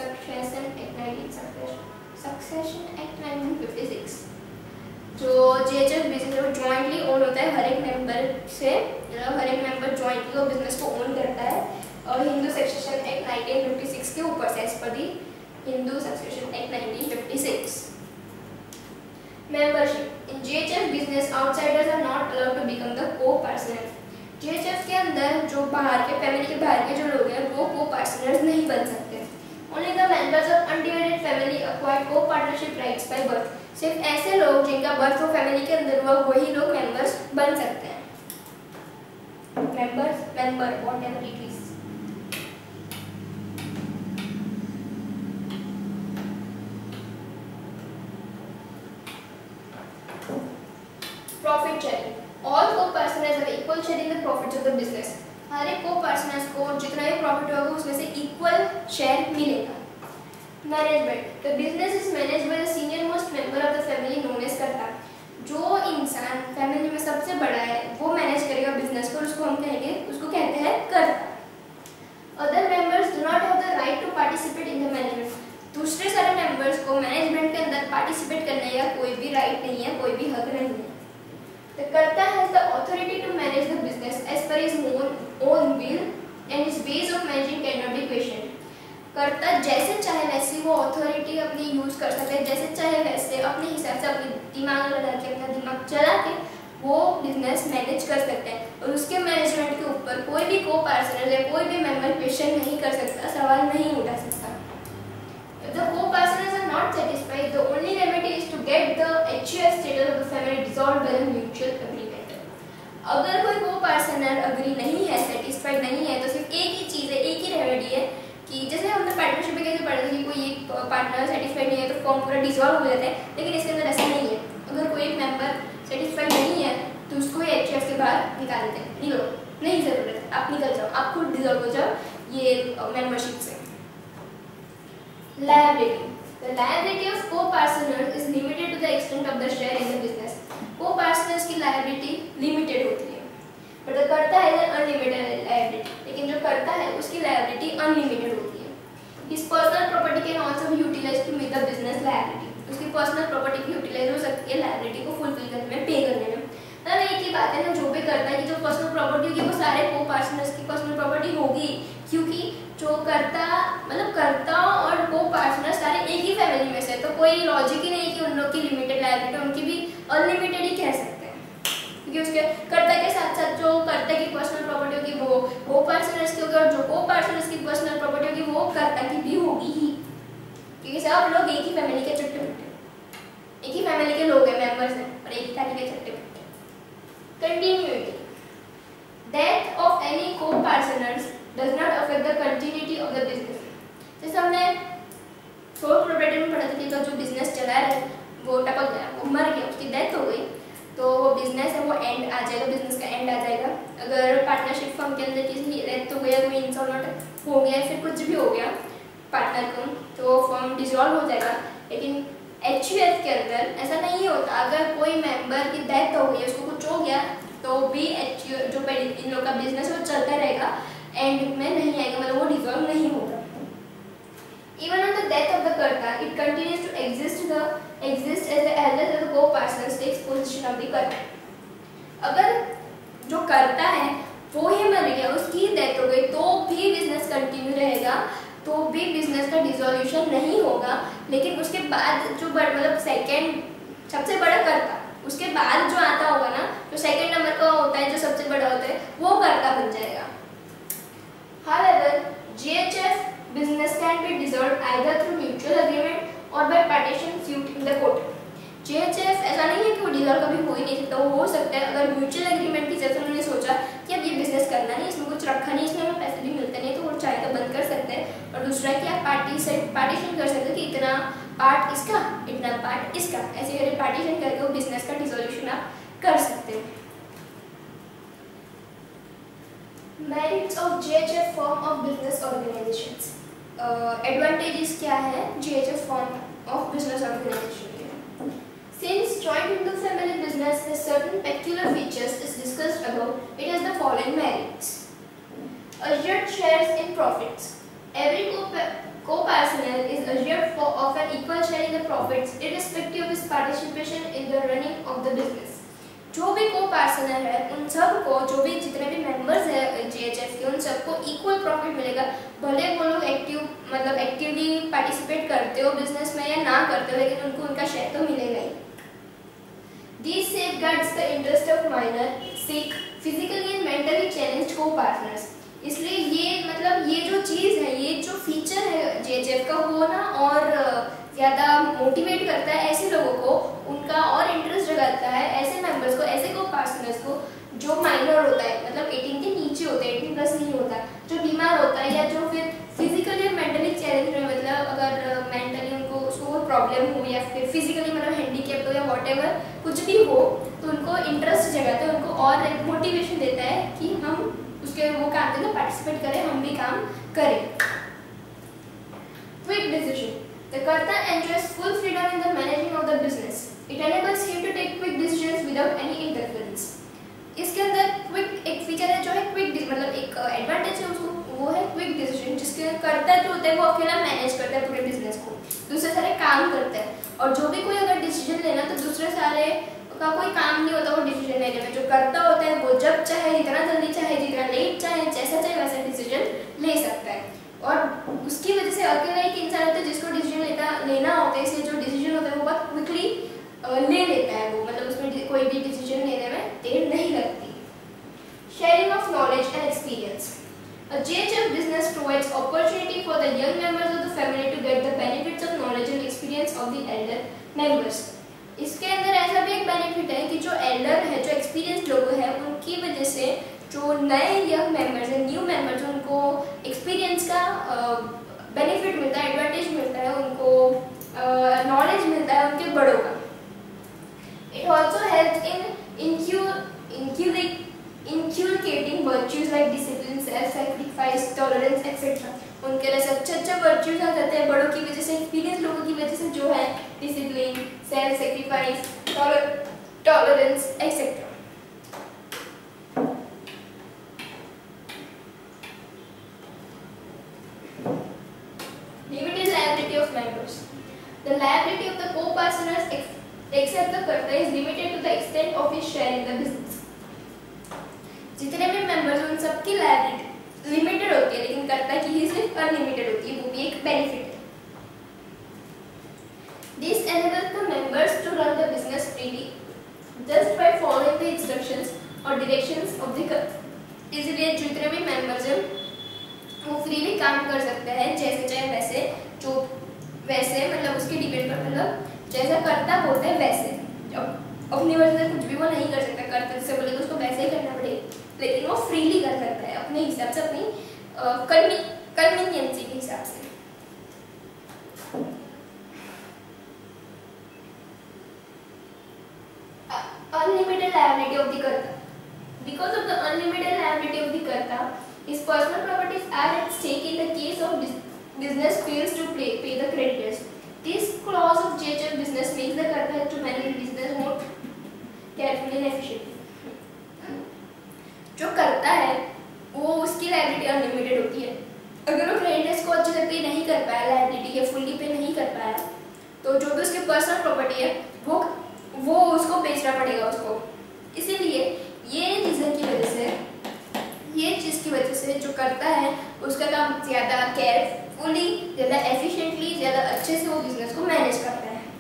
Act 1956. जो GHF business है वो jointly owned होता है हर एक मेंबर से, हर एक मेंबर jointly वो बिजनेस को ओन करता है और हिंदू सक्सेशन एक्ट 1956 के ऊपर से, as per the Hindu succession act 1956। Membership. In GHF business, outsiders are not allowed to become the co-partner. GHF के अंदर जो बाहर के फैमिली के बाहर के जो लोग हैं वो co-partners नहीं बन सकते। Only the members of undivided family acquire co-partnership rights by birth. सिर्फ ऐसे लोग जिनका बर्थ वो फैमिली के अंदर हुआ वही लोग मेंबर्स बन सकते हैं। member whatever it is. Profit sharing. All co-partners have equal share in the profits of the business. हर एक co-partners को जितना भी प्रॉफिट होगा उसमें से इक्वल शेयर मिलेगा। Management. The business is managed by the senior most member of the family known as कर्ता। जो इंसान फैमिली में सबसे बड़ा है वो मैनेज करेगा बिजनेस को, उसको हम कहेंगे, उसको कहते हैं कर्ता। Other members do not have the right to participate in the management. दूसरे सारे मेंबर्स को मैनेजमेंट के अंदर पार्टिसिपेट करने का कोई भी राइट नहीं है, कोई भी हक नहीं है। The Karta has the authority to manage the business as per his own will and his ways of managing cannot be questioned. कर्ता जैसे चाहे वैसे वो अथॉरिटी अपनी यूज कर सकते हैं, जैसे चाहे वैसे अपने हिसाब से अपने दिमाग लगा के अपना दिमाग चला के वो बिजनेस मैनेज कर सकते हैं और उसके मैनेजमेंट के ऊपर कोई भी को-पार्टनर या कोई भी मेंबर क्वेश्चन नहीं कर सकता, सवाल नहीं उठा सकता। If the co-partners are not satisfied, the only remedy is to get the HUF status of the family dissolved by the mutual agreement. अगर कोई को-पार्टनर अग्री नहीं है, सेटिस्फाइड नहीं है, तो सिर्फ एक ही चीज़ है, एक ही रेमेडी है कि जैसे हमने पार्टनरशिप में कैसे पढ़ा था कि कोई एक पार्टनर सेटिस्फाइड नहीं है तो फॉर्म पूरा डिसॉल्व हो जाता है, लेकिन इसके अंदर ऐसा नहीं है। अगर कोई एक मेंबर सेटिस्फाइड नहीं है तो उसको HUF से बाहर निकाल देते हैं, निकलो, नहीं ज़रूरत है, आप निकल जाओ, आप खुद डिसॉल्व हो जाओ ये मेंबरशिप से। Liability. The liability of co-partners is limited to the extent of the share in the business. Co-partners की liability limited होती है, but the कर्ता है unlimited liability. लेकिन जो कर्ता है उसकी liability unlimited होती है. His personal property can also be utilized to meet the business liability. उसकी personal property भी utilize हो सकती है liability को fulfill करने में, pay करने में। बात है ना, जो भी करता है कि जो पर्सनल प्रॉपर्टी होगी वो सारे को पार्टनर्स की पर्सनल प्रॉपर्टी होगी, क्योंकि जो करता मतलब करता और को पार्टनर सारे एक ही फैमिली में से, तो कोई लॉजिक ही नहीं कि उन लोग की लिमिटेड लायबिलिटी, उनकी भी अनलिमिटेड ही कह सकते हैं, क्योंकि उसके कर्ता के साथ साथ जो कर्ता की पर्सनल प्रॉपर्टी होगी वो को पार्टनर्स की होगी, और जो को पार्टनर्स की पर्सनल प्रॉपर्टी होगी वो कर्ता की भी होगी ही, क्योंकि सब लोग एक ही फैमिली के चट्टे बट्टे, एक ही फैमिली के लोग हैं, मेंबर्स हैं, और एक ही थाली के चट्टे बट्टे। Continuity, death of any co-partners does not affect the continuity of the business। जैसे हमने सोल प्रोप्राइटर में पढ़ा था कि जो बिजनेस चला रहा है वो टपक गया, वो मर गया, उसकी डेथ हो गई, तो वो बिजनेस है वो एंड आ जाएगा, बिजनेस का एंड आ जाएगा। अगर पार्टनरशिप फर्म के अंदर किसी की डेथ हो गया, कोई इंसॉल्वेंट हो गया, फिर कुछ भी हो गया पार्टनर को, तो फर्म डिसॉल्व हो जाएगा। लेकिन HUF के अंदर ऐसा नहीं होता, अगर कोई मेंबर की डेथ हो गई, उसको कुछ हो गया, तो भी जो इन लोग का बिजनेस है वो चलता रहेगा, एंड में नहीं आएगा, मतलब वो डिसॉल्व नहीं होगा। Even on the death of the कर्ता, it continues to exist as the eldest of the co-partners takes possession of the कर्ता। अगर जो कर्ता है वो ही मर गया, उसकी डेथ हो गई, तो भी बिजनेस कंटिन्यू रहेगा, तो भी बिजनेस का डिसॉल्यूशन नहीं होगा। लेकिन उसके बाद जो मतलब सेकेंड सबसे बड़ा कर्ता, उसके बाद जो आता होगा ना, जो सेकेंड नंबर का होता है, जो सबसे बड़ा होता है, वो कर्ता बन जाएगा। However, GHF business can be dissolved either through mutual agreement or by partition suit in the court। GHF ऐसा नहीं है कि वो डिसॉल्व कभी हो ही नहीं सकता, वो हो सकता है अगर म्यूचुअल एग्रीमेंट की जैसे उन्होंने सोचा कि अब ये बिजनेस करना नहीं, इसमें कुछ रखा नहीं, इसमें हमें पैसे भी मिलते नहीं, तो वो चाहे तो बंद कर सकते हैं। और दूसरा कि आप पार्टीशन कर सकते हैं कि इतना पार्ट इसका, इतना पार्ट इसका, ऐसे करके पार्टीशन करके वो बिजनेस का डिसॉल्यूशन आप कर सकते हैं। Merits of GHF form of business organizations। Advantages क्या है GHF form of business organization के? Since joint into family business has certain peculiar features is discussed above, it has the following merits: assured shares in profits। Every co-partner is assured of an equal share in the profits, irrespective of his participation in the running of the business। जो भी को partner है उन सबको, जो भी जितने भी मेंबर्स हैं GHF के, उन सबको इक्वल प्रॉफिट मिलेगा, भले वो लोग एक्टिवली पार्टिसिपेट करते हो बिजनेस में या ना करते हो, लेकिन उनको उनका शेयर तो मिलेगा ही। These safeguards the interest of minor, sick, physically and mentally challenged co-partners। इसलिए ये जो चीज़ है, ये जो फीचर है GHF का, वो ना और ज़्यादा मोटिवेट करता है ऐसे लोगों को, उनका और इंटरेस्ट जगाता है ऐसे मेंबर्स को, ऐसे को पार्टनर्स को जो माइनर होता है, मतलब 18 के नीचे होता है, 18 प्लस नहीं होता, जो बीमार होता है या जो फिर फिजिकली और मेंटली चैलेंज में, मतलब अगर मेंटली उसको प्रॉब्लम हो या फिर फिजिकली मतलब हैंडीकैप हो या वॉटेवर कुछ भी हो, तो उनको इंटरेस्ट जगाता है, उनको और मोटिवेशन देता है कि हम उसके वो काम में पार्टिसिपेट करें, हम भी काम करें। Quick decision, the Karta enjoys full freedom in the managing of the business। It enables him to take quick decisions without any interference। इसके अंदर क्विक एक फीचर है जो है क्विक, मतलब एक एडवांटेज है उसको, वो है क्विक डिसीजन, जिसके कर्ता जो होता है वो अकेला मैनेज करता है पूरे बिजनेस को, दूसरे सारे काम करता है, और जो भी कोई अगर डिसीजन लेना तो दूसरे सारे का कोई काम नहीं होता वो डिसीजन लेने में। जो करता होता है वो जब चाहे, जितना जल्दी चाहे, जितना लेट चाहे, जैसा चाहे वैसा डिसीजन ले सकता है, और उसकी वजह से अकेला एक इंसान होता है जिसको डिसीजन लेना होता है, इसलिए जो डिसीजन होता है वो बहुत क्विकली ले लेता है वो, मतलब उसमें कोई भी डिसीजन लेने में देर नहीं लगती। Sharing of knowledge and experience, A GHF business provides opportunity for the young members of the family to get the benefits of knowledge and experience of the elder members। इसके अंदर ऐसा भी एक बेनिफिट है कि जो एल्डर है, जो एक्सपीरियंस लोग हैं, उनकी वजह से जो नए यंग मेंबर्स हैं, न्यू मेंबर्स, उनको एक्सपीरियंस का बेनिफिट मिलता है, एडवांटेज मिलता है, उनको नॉलेज मिलता है उनके बड़ों का। It also helps in inculcating virtues like discipline, self-sacrifice, tolerance, etc। उनके अंदर अच्छे वर्च्यूज आ जाते हैं बड़ों की वजह से, एक्सपीरियंस लोगों की वजह से, जो है discipline, self sacrifice, tolerance etcetera. Limited liability of members। The liability of the co-partners except the कर्ता is limited to the extent of his share in the business। जितने भी मेंबर्स उन सबकी लायबिलिटी लिमिटेड होती है, लेकिन कर्ता की ही सिर्फ अनलिमिटेड होती है, वो भी एक बेनिफिट है। This enables the members to run the business freely just by following the instructions or directions of the कर्ता। इसलिए जितने भी मेंबर्स हैं वो फ्रीली काम कर सकते हैं, जैसे चाहे वैसे, जो वैसे मतलब उसके डिपेंड पर, मतलब जैसा कर्ता बोलते हैं वैसे। अब अपनी वजह से कुछ भी वो नहीं कर सकता, कर्ता से बोले तो उसको वैसे ही करना पड़ेगा, लेकिन वो फ्रीली कर सकता है अपने हिसाब से, अपनी कन्वीनियंसी के हिसाब से। Unlimited liability of the कर्ता। Because of the unlimited liability of the कर्ता, his personal properties are at stake in the case of business fails to pay the creditors. This clause of JHF business makes the कर्ता have to manage business more carefully and efficiently। जो कर्ता है वो उसकी liability unlimited होती है। अगर वो क्रेडिटर्स को अच्छे से पे नहीं कर पाया, लायबिलिटी के फुल्ली पे नहीं कर पाया, तो जो भी उसकी पर्सनल प्रॉपर्टी है वो उसको बेचना पड़ेगा उसको। इसीलिए ये रीज़न की वजह से, ये चीज़ की वजह से जो करता है उसका काम ज़्यादा केयरफुली, ज़्यादा एफिशिएंटली, ज़्यादा अच्छे से वो बिजनेस को मैनेज करता है।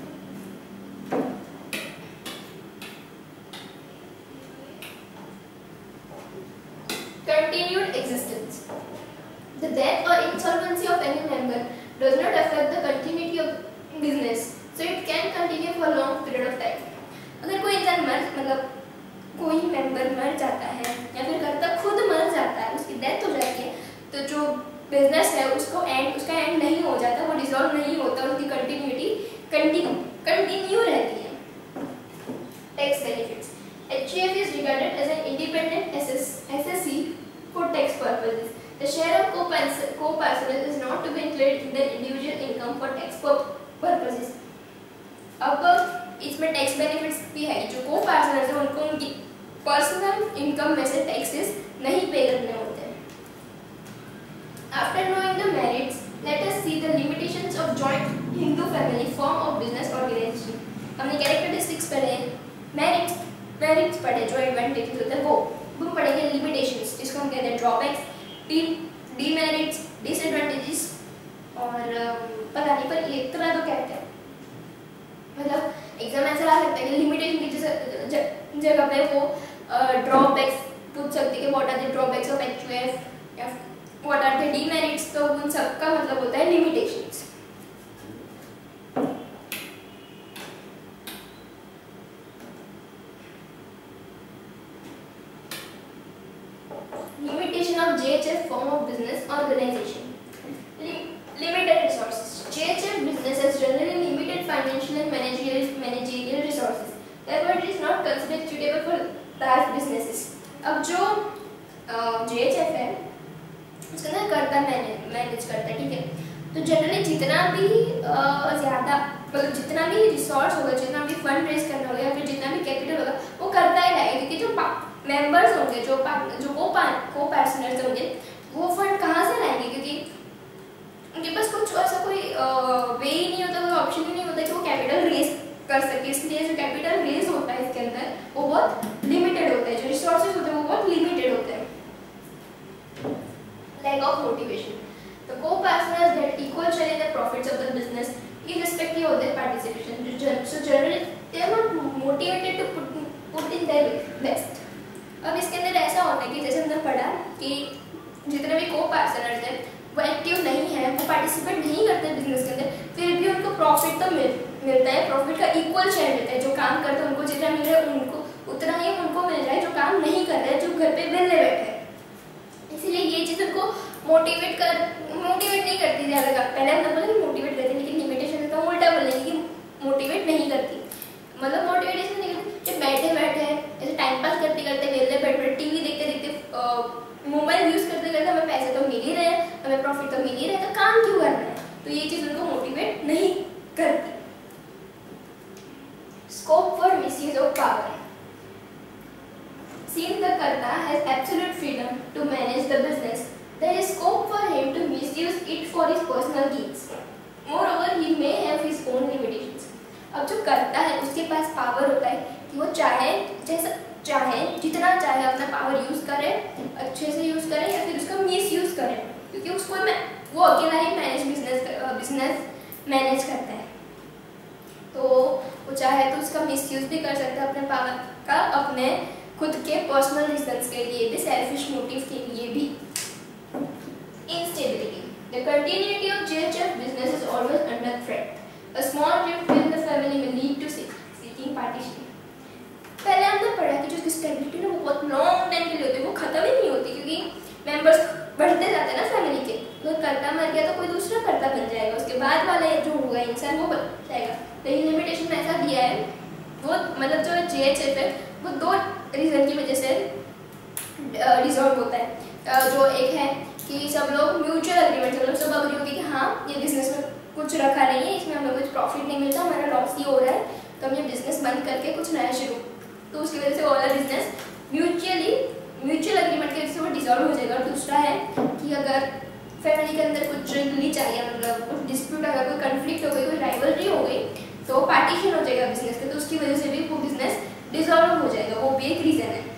Continued existence. The death or insolvency of any member does not affect the continuity of business, so it can continue for a long period of time। अगर कोई इंसान मतलब कोई मेंबर मर जाता है या फिर कर्ता खुद मर जाता है, उसकी डेथ हो जाती है, तो जो बिजनेस है उसका एंड नहीं हो जाता, वो डिसॉल्व नहीं होता, उसकी कंटिन्यूटी कंटिन्यू रहती है। Tax benefits. HUF is regarded as an independent SSC for tax purposes. The share of co-partners is not to be included in their individual income for tax purposes। अब इसमें tax benefits भी है, जो को partners हैं उनको उनकी personal income में से टैक्सेस नहीं पे करने होते हैं। After knowing the merits, let us see the limitations of joint Hindu family form of business organization। हमने कैरेक्टरिस्टिक्स पढ़े, मेरिट्स पढ़े, जो एडवांटेजेस होते हैं वो पढ़ेंगे, लिमिटेशंस जिसको हम कहते हैं ड्रॉबैक्स, डीमेरिट्स, डिसएडवांटेजेस, और पता नहीं पर इतना तो कहते हैं। मतलब एग्जाम ऐसा आ सकता है कि लिमिटेशन की जगह पे वो ड्रॉबैक्स पूछ सकते हैं कि what are the drawbacks of HUF या व्हाट आर द डीमेरिट्स, तो उन सब का मतलब होता है limitations. Limitation of JHF form of business organization. Limited resources. JHF business has generally limited financial and managerial resources. Therefore, it is not considered suitable for large businesses. अब जो JHF है उसके अंदर कर्ता मैनेज करता है, ठीक है, तो जनरली जितना भी ज़्यादा मतलब जितना भी रिसोर्स होगा, जितना भी फंड रेज करना होगा या फिर जितना भी कैपिटल होगा वो करता ही रहेगा, क्योंकि जो मेंबर्स होंगे, जो को पार्टनर्स होंगे, वो फंड कहाँ से लाएंगे, क्योंकि उनके पास कुछ ऐसा कोई वे ही नहीं होता, कोई ऑप्शन ही नहीं होता कि वो कैपिटल रेज कर सके। इसलिए जो कैपिटल रेज होता है इसके अंदर वो बहुत लिमिटेड होता है, जो रिसोर्सेज होते हैं वो बहुत लिमिटेड होते हैं। Lack of motivation. The co-partners get equal share in the profits of the business, irrespective of their participation. So generally, they are not motivated to put in their best. अब इसके अंदर ऐसा होता है कि जैसे हमने पढ़ा कि जितने भी को-पार्टनर्स हैं वो एक्टिव नहीं है, वो पार्टिसिपेट नहीं करते बिजनेस के अंदर, फिर भी उनको प्रॉफिट तो मिलता है, प्रॉफिट का इक्वल शेयर मिलता है। जो काम करते हैं उनको जितना मिल रहा है उनको उतना ही उनको मिल रहा है, जो काम नहीं कर रहे हैं, जो घर पे वेले बैठे हैं। इसीलिए ये चीज़ उनको मोटिवेट नहीं करती ज़्यादा। पहले हमने बोला कि मोटिवेट करती, लेकिन लिमिटेशन तो उल्टा बोलेंगे कि मोटिवेट नहीं करती। मतलब मोटिवेशन नहीं करती, जब बैठे ऐसे टाइम पास करते वेले बैठे टीवी देखते मोबाइल यूज़ करते हमें पैसे तो मिल ही रहे हैं, हमें प्रॉफिट तो मिल ही रहा है, तो काम क्यों करना है, तो ये चीज़ उनको मोटिवेट नहीं करती। Scope for misuse of power. Since the Karta has absolute freedom to manage the business, there is scope for him to misuse it for his personal gains. Moreover, he may have his own limitations. अब जो कर्ता है उसके पास power होता है कि वो चाहे जितना इंसान चाहे अपना पावर यूज़ करे, अच्छे से यूज़ करे या फिर उसका मिस यूज़ करे, क्योंकि उसको वो अकेला ही बिजनेस मैनेज करता है। तो वो चाहे तो उसका मिस यूज़ भी कर सकता है अपने पावर का, अपने खुद के पर्सनल रीजंस के लिए भी, सेल्फिश मोटिव के लिए भी। Instability. The continuity of JHF business is always under threat. A small rift within the family may lead to seeking partition. पहले हमने पढ़ा कि जो इसकी स्टेबिलिटी ना वो बहुत लॉन्ग टाइम के लिए होती है, वो खत्म ही नहीं होती, क्योंकि मेंबर्स बढ़ते जाते हैं ना फैमिली के। तो कर्ता मर गया तो कोई दूसरा कर्ता बन जाएगा, उसके बाद वाला जो होगा इंसान वो बन जाएगा। लेकिन लिमिटेशन में ऐसा दिया है, वो मतलब जो JHF है वो 2 रीज़न की वजह से डिसॉल्व होता है। जो एक है कि सब लोग म्यूचुअल एग्रीमेंट, सब लोग सब अग्री होगी कि हाँ ये बिजनेस में कुछ रखा नहीं है, इसमें हमें कुछ प्रॉफिट नहीं मिलता, हमारा लॉस ही हो रहा है, तो हम ये बिजनेस बंद करके कुछ नया शुरू, तो उसकी वजह से वाला बिजनेस म्यूचुअल एग्रीमेंट की वजह से वो डिसॉल्व हो जाएगा। और दूसरा है कि अगर फैमिली के अंदर कुछ ग्लिच आ गया, मतलब कुछ डिस्प्यूट, अगर कोई कन्फ्लिक्ट हो गई, कोई राइवलरी हो गई, तो पार्टीशन हो जाएगा बिजनेस के, तो उसकी वजह से भी वो बिजनेस डिसॉल्व हो जाएगा, वो भी एक रीज़न है।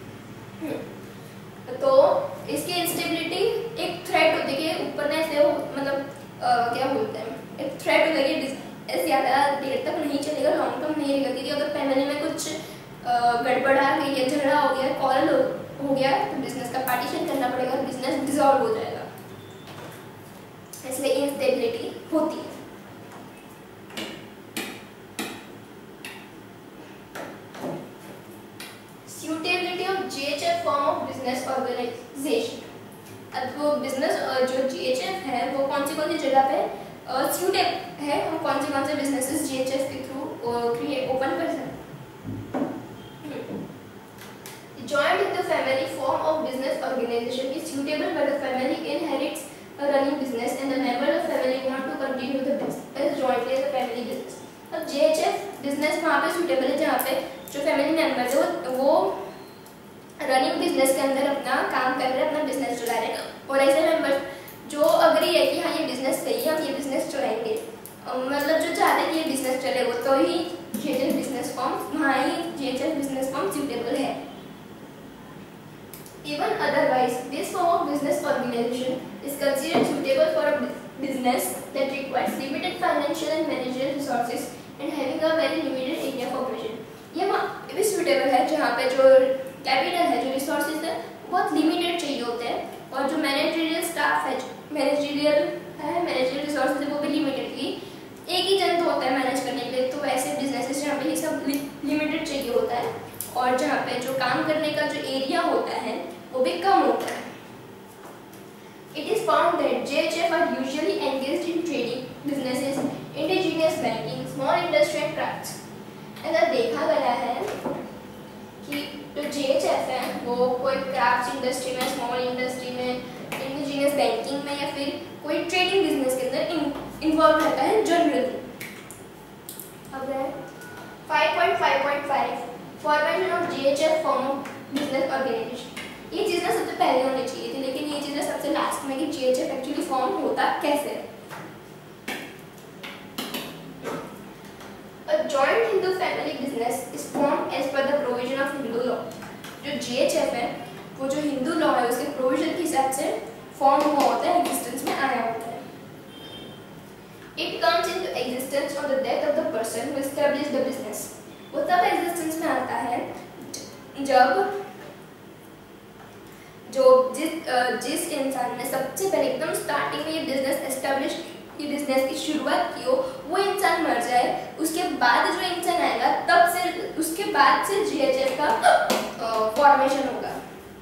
तो इसकी इंस्टेबिलिटी एक थ्रेट होती है कि ऊपर ना ऐसे वो मतलब क्या बोलते हैं, एक थ्रेट होता है कि ज़्यादा देर तक नहीं चलेगा, लॉन्ग टर्म नहीं रहेगा, क्योंकि अगर फैमिली में कुछ गड़बड़ आ गई है, झगड़ा हो गया, कॉरल हो गया, तो बिजनेस का पार्टीशन करना पड़ेगा और बिजनेस डिसॉल्व हो जाएगा, इसलिए इंस्टेबिलिटी होती है। Suitability of JHF form of business organization. अब वो बिजनेस जो JHF है वो कौन सी जगह पे सूटेबल है, हम कौन से बिजनेसेस JHF के थ्रू क्रिएट ओपन कर सकते हैं। Joint in the family form of business organization is suitable where the family inherits a running business and the member of the family want to continue the business jointly as a family business. अब JHF business वहाँ पे suitable है जहाँ पे जो family members है वो running business के अंदर अपना काम कर रहे हैं, अपना बिजनेस चला रहे हैं, और ऐसे मेंबर्स जो अग्री है कि हाँ ये बिजनेस सही है, हम ये बिजनेस चलाएंगे, मतलब जो चाहते हैं कि ये बिजनेस चले, वो तो ही JHF बिजनेस फॉर्म, वहाँ ही JHF बिजनेस फॉर्म सूटेबल है। Even otherwise, this form of business organization is considered suitable for a business that requires limited financial and managerial resources and having a very limited area of operation. ये भी suitable है जहाँ पे जो capital है, जो resources है, बहुत लिमिटेड चाहिए होते हैं, और जो मैनेजरियल स्टाफ है, मैनेजरियल रिसोर्सेज है वो भी लिमिटेड, की एक ही जन तो होता है मैनेज करने के लिए, तो ऐसे बिजनेसेस जहाँ पे ये सब लिमिटेड चाहिए होता है, और जहाँ पे जो काम करने का जो एरिया होता है वो भी कम होता है। It is found that JHF are usually engaged in trading businesses, indigenous banking, small industry and crafts. ऐसा देखा गया है कि जो JHF है वो कोई क्राफ्ट इंडस्ट्री में, स्मॉल इंडस्ट्री में, इंडिजिनियस बैंकिंग में या फिर कोई ट्रेडिंग बिजनेस के अंदर इन्वॉल्व रहता है जनरली। अब है 5.5.5 formation of JHF form of business organization. ये चीज़ें सबसे पहले होनी चाहिए थी, लेकिन ये चीज़ें सबसे लास्ट में कि JHF एक्चुअली फॉर्म होता कैसे है। A joint Hindu family business is formed as per the provision of Hindu law. जो JHF है वो जो हिंदू लॉ है उसके प्रोविजन के हिसाब से फॉर्म हुआ होता है, एग्जिस्टेंस में आया होता है। It comes into existence on the death of the person who established the business. वो तब एग्जिस्टेंस में आता है जब जिस इंसान ने सबसे पहले एकदम स्टार्टिंग में ये बिजनेस एस्टेब्लिश की, बिजनेस की शुरुआत की हो, वो इंसान मर जाए, उसके बाद जो इंसान आएगा तब से उसके बाद से JHF का फॉर्मेशन होगा।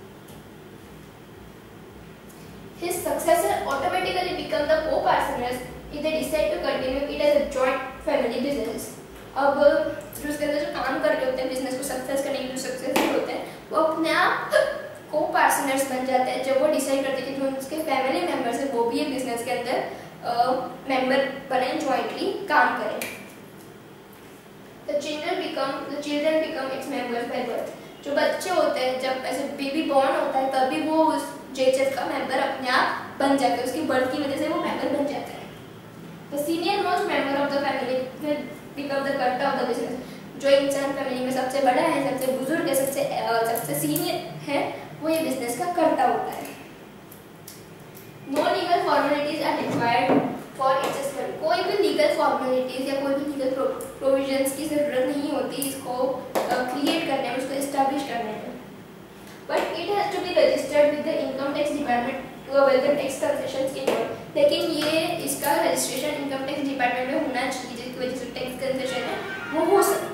His successor automatically become the co-partners if they decide to continue it as a joint family business. अब जो उसके अंदर जो काम कर रहे होते हैं बिजनेस को सक्सेस करने के लिए, जो सक्सेसफुल होते हैं वो अपने आप को पार्टनर्स बन जाते हैं जब वो डिसाइड करते हैं कि जो उसके फैमिली मेंबर्स है वो भी एक बिजनेस के अंदर मेंबर बने, जॉइंटली काम करें। The children become its members by birth. जो बच्चे होते हैं जब ऐसे बेबी बॉर्न होता है तभी वो उस JHF का मेंबर अपने आप बन जाते हैं, उसकी बर्थ की वजह से वो मेंबर बन जाते हैं। The senior most member of the family will become the कर्ता of the business. जो इंसान फैमिली में सबसे बड़ा है, सबसे बुजुर्ग है, सबसे सीनियर है, वो ये बिजनेस का करता होता है। No legal formalities are required for adjustment. कोई भी लीगल फॉर्मेलिटीज या कोई भी लीगल प्रोविजंस की जरूरत नहीं होती इसको क्रिएट करने में, इसको एस्टैब्लिश करने में। But it has to be registered with the income tax department to avail the tax concessions involve. लेकिन ये इसका रजिस्ट्रेशन इनकम टैक्स डिपार्टमेंट में होना चाहिए, जिसकी वजह से टैक्स कंसेशन है वो हो सकता है।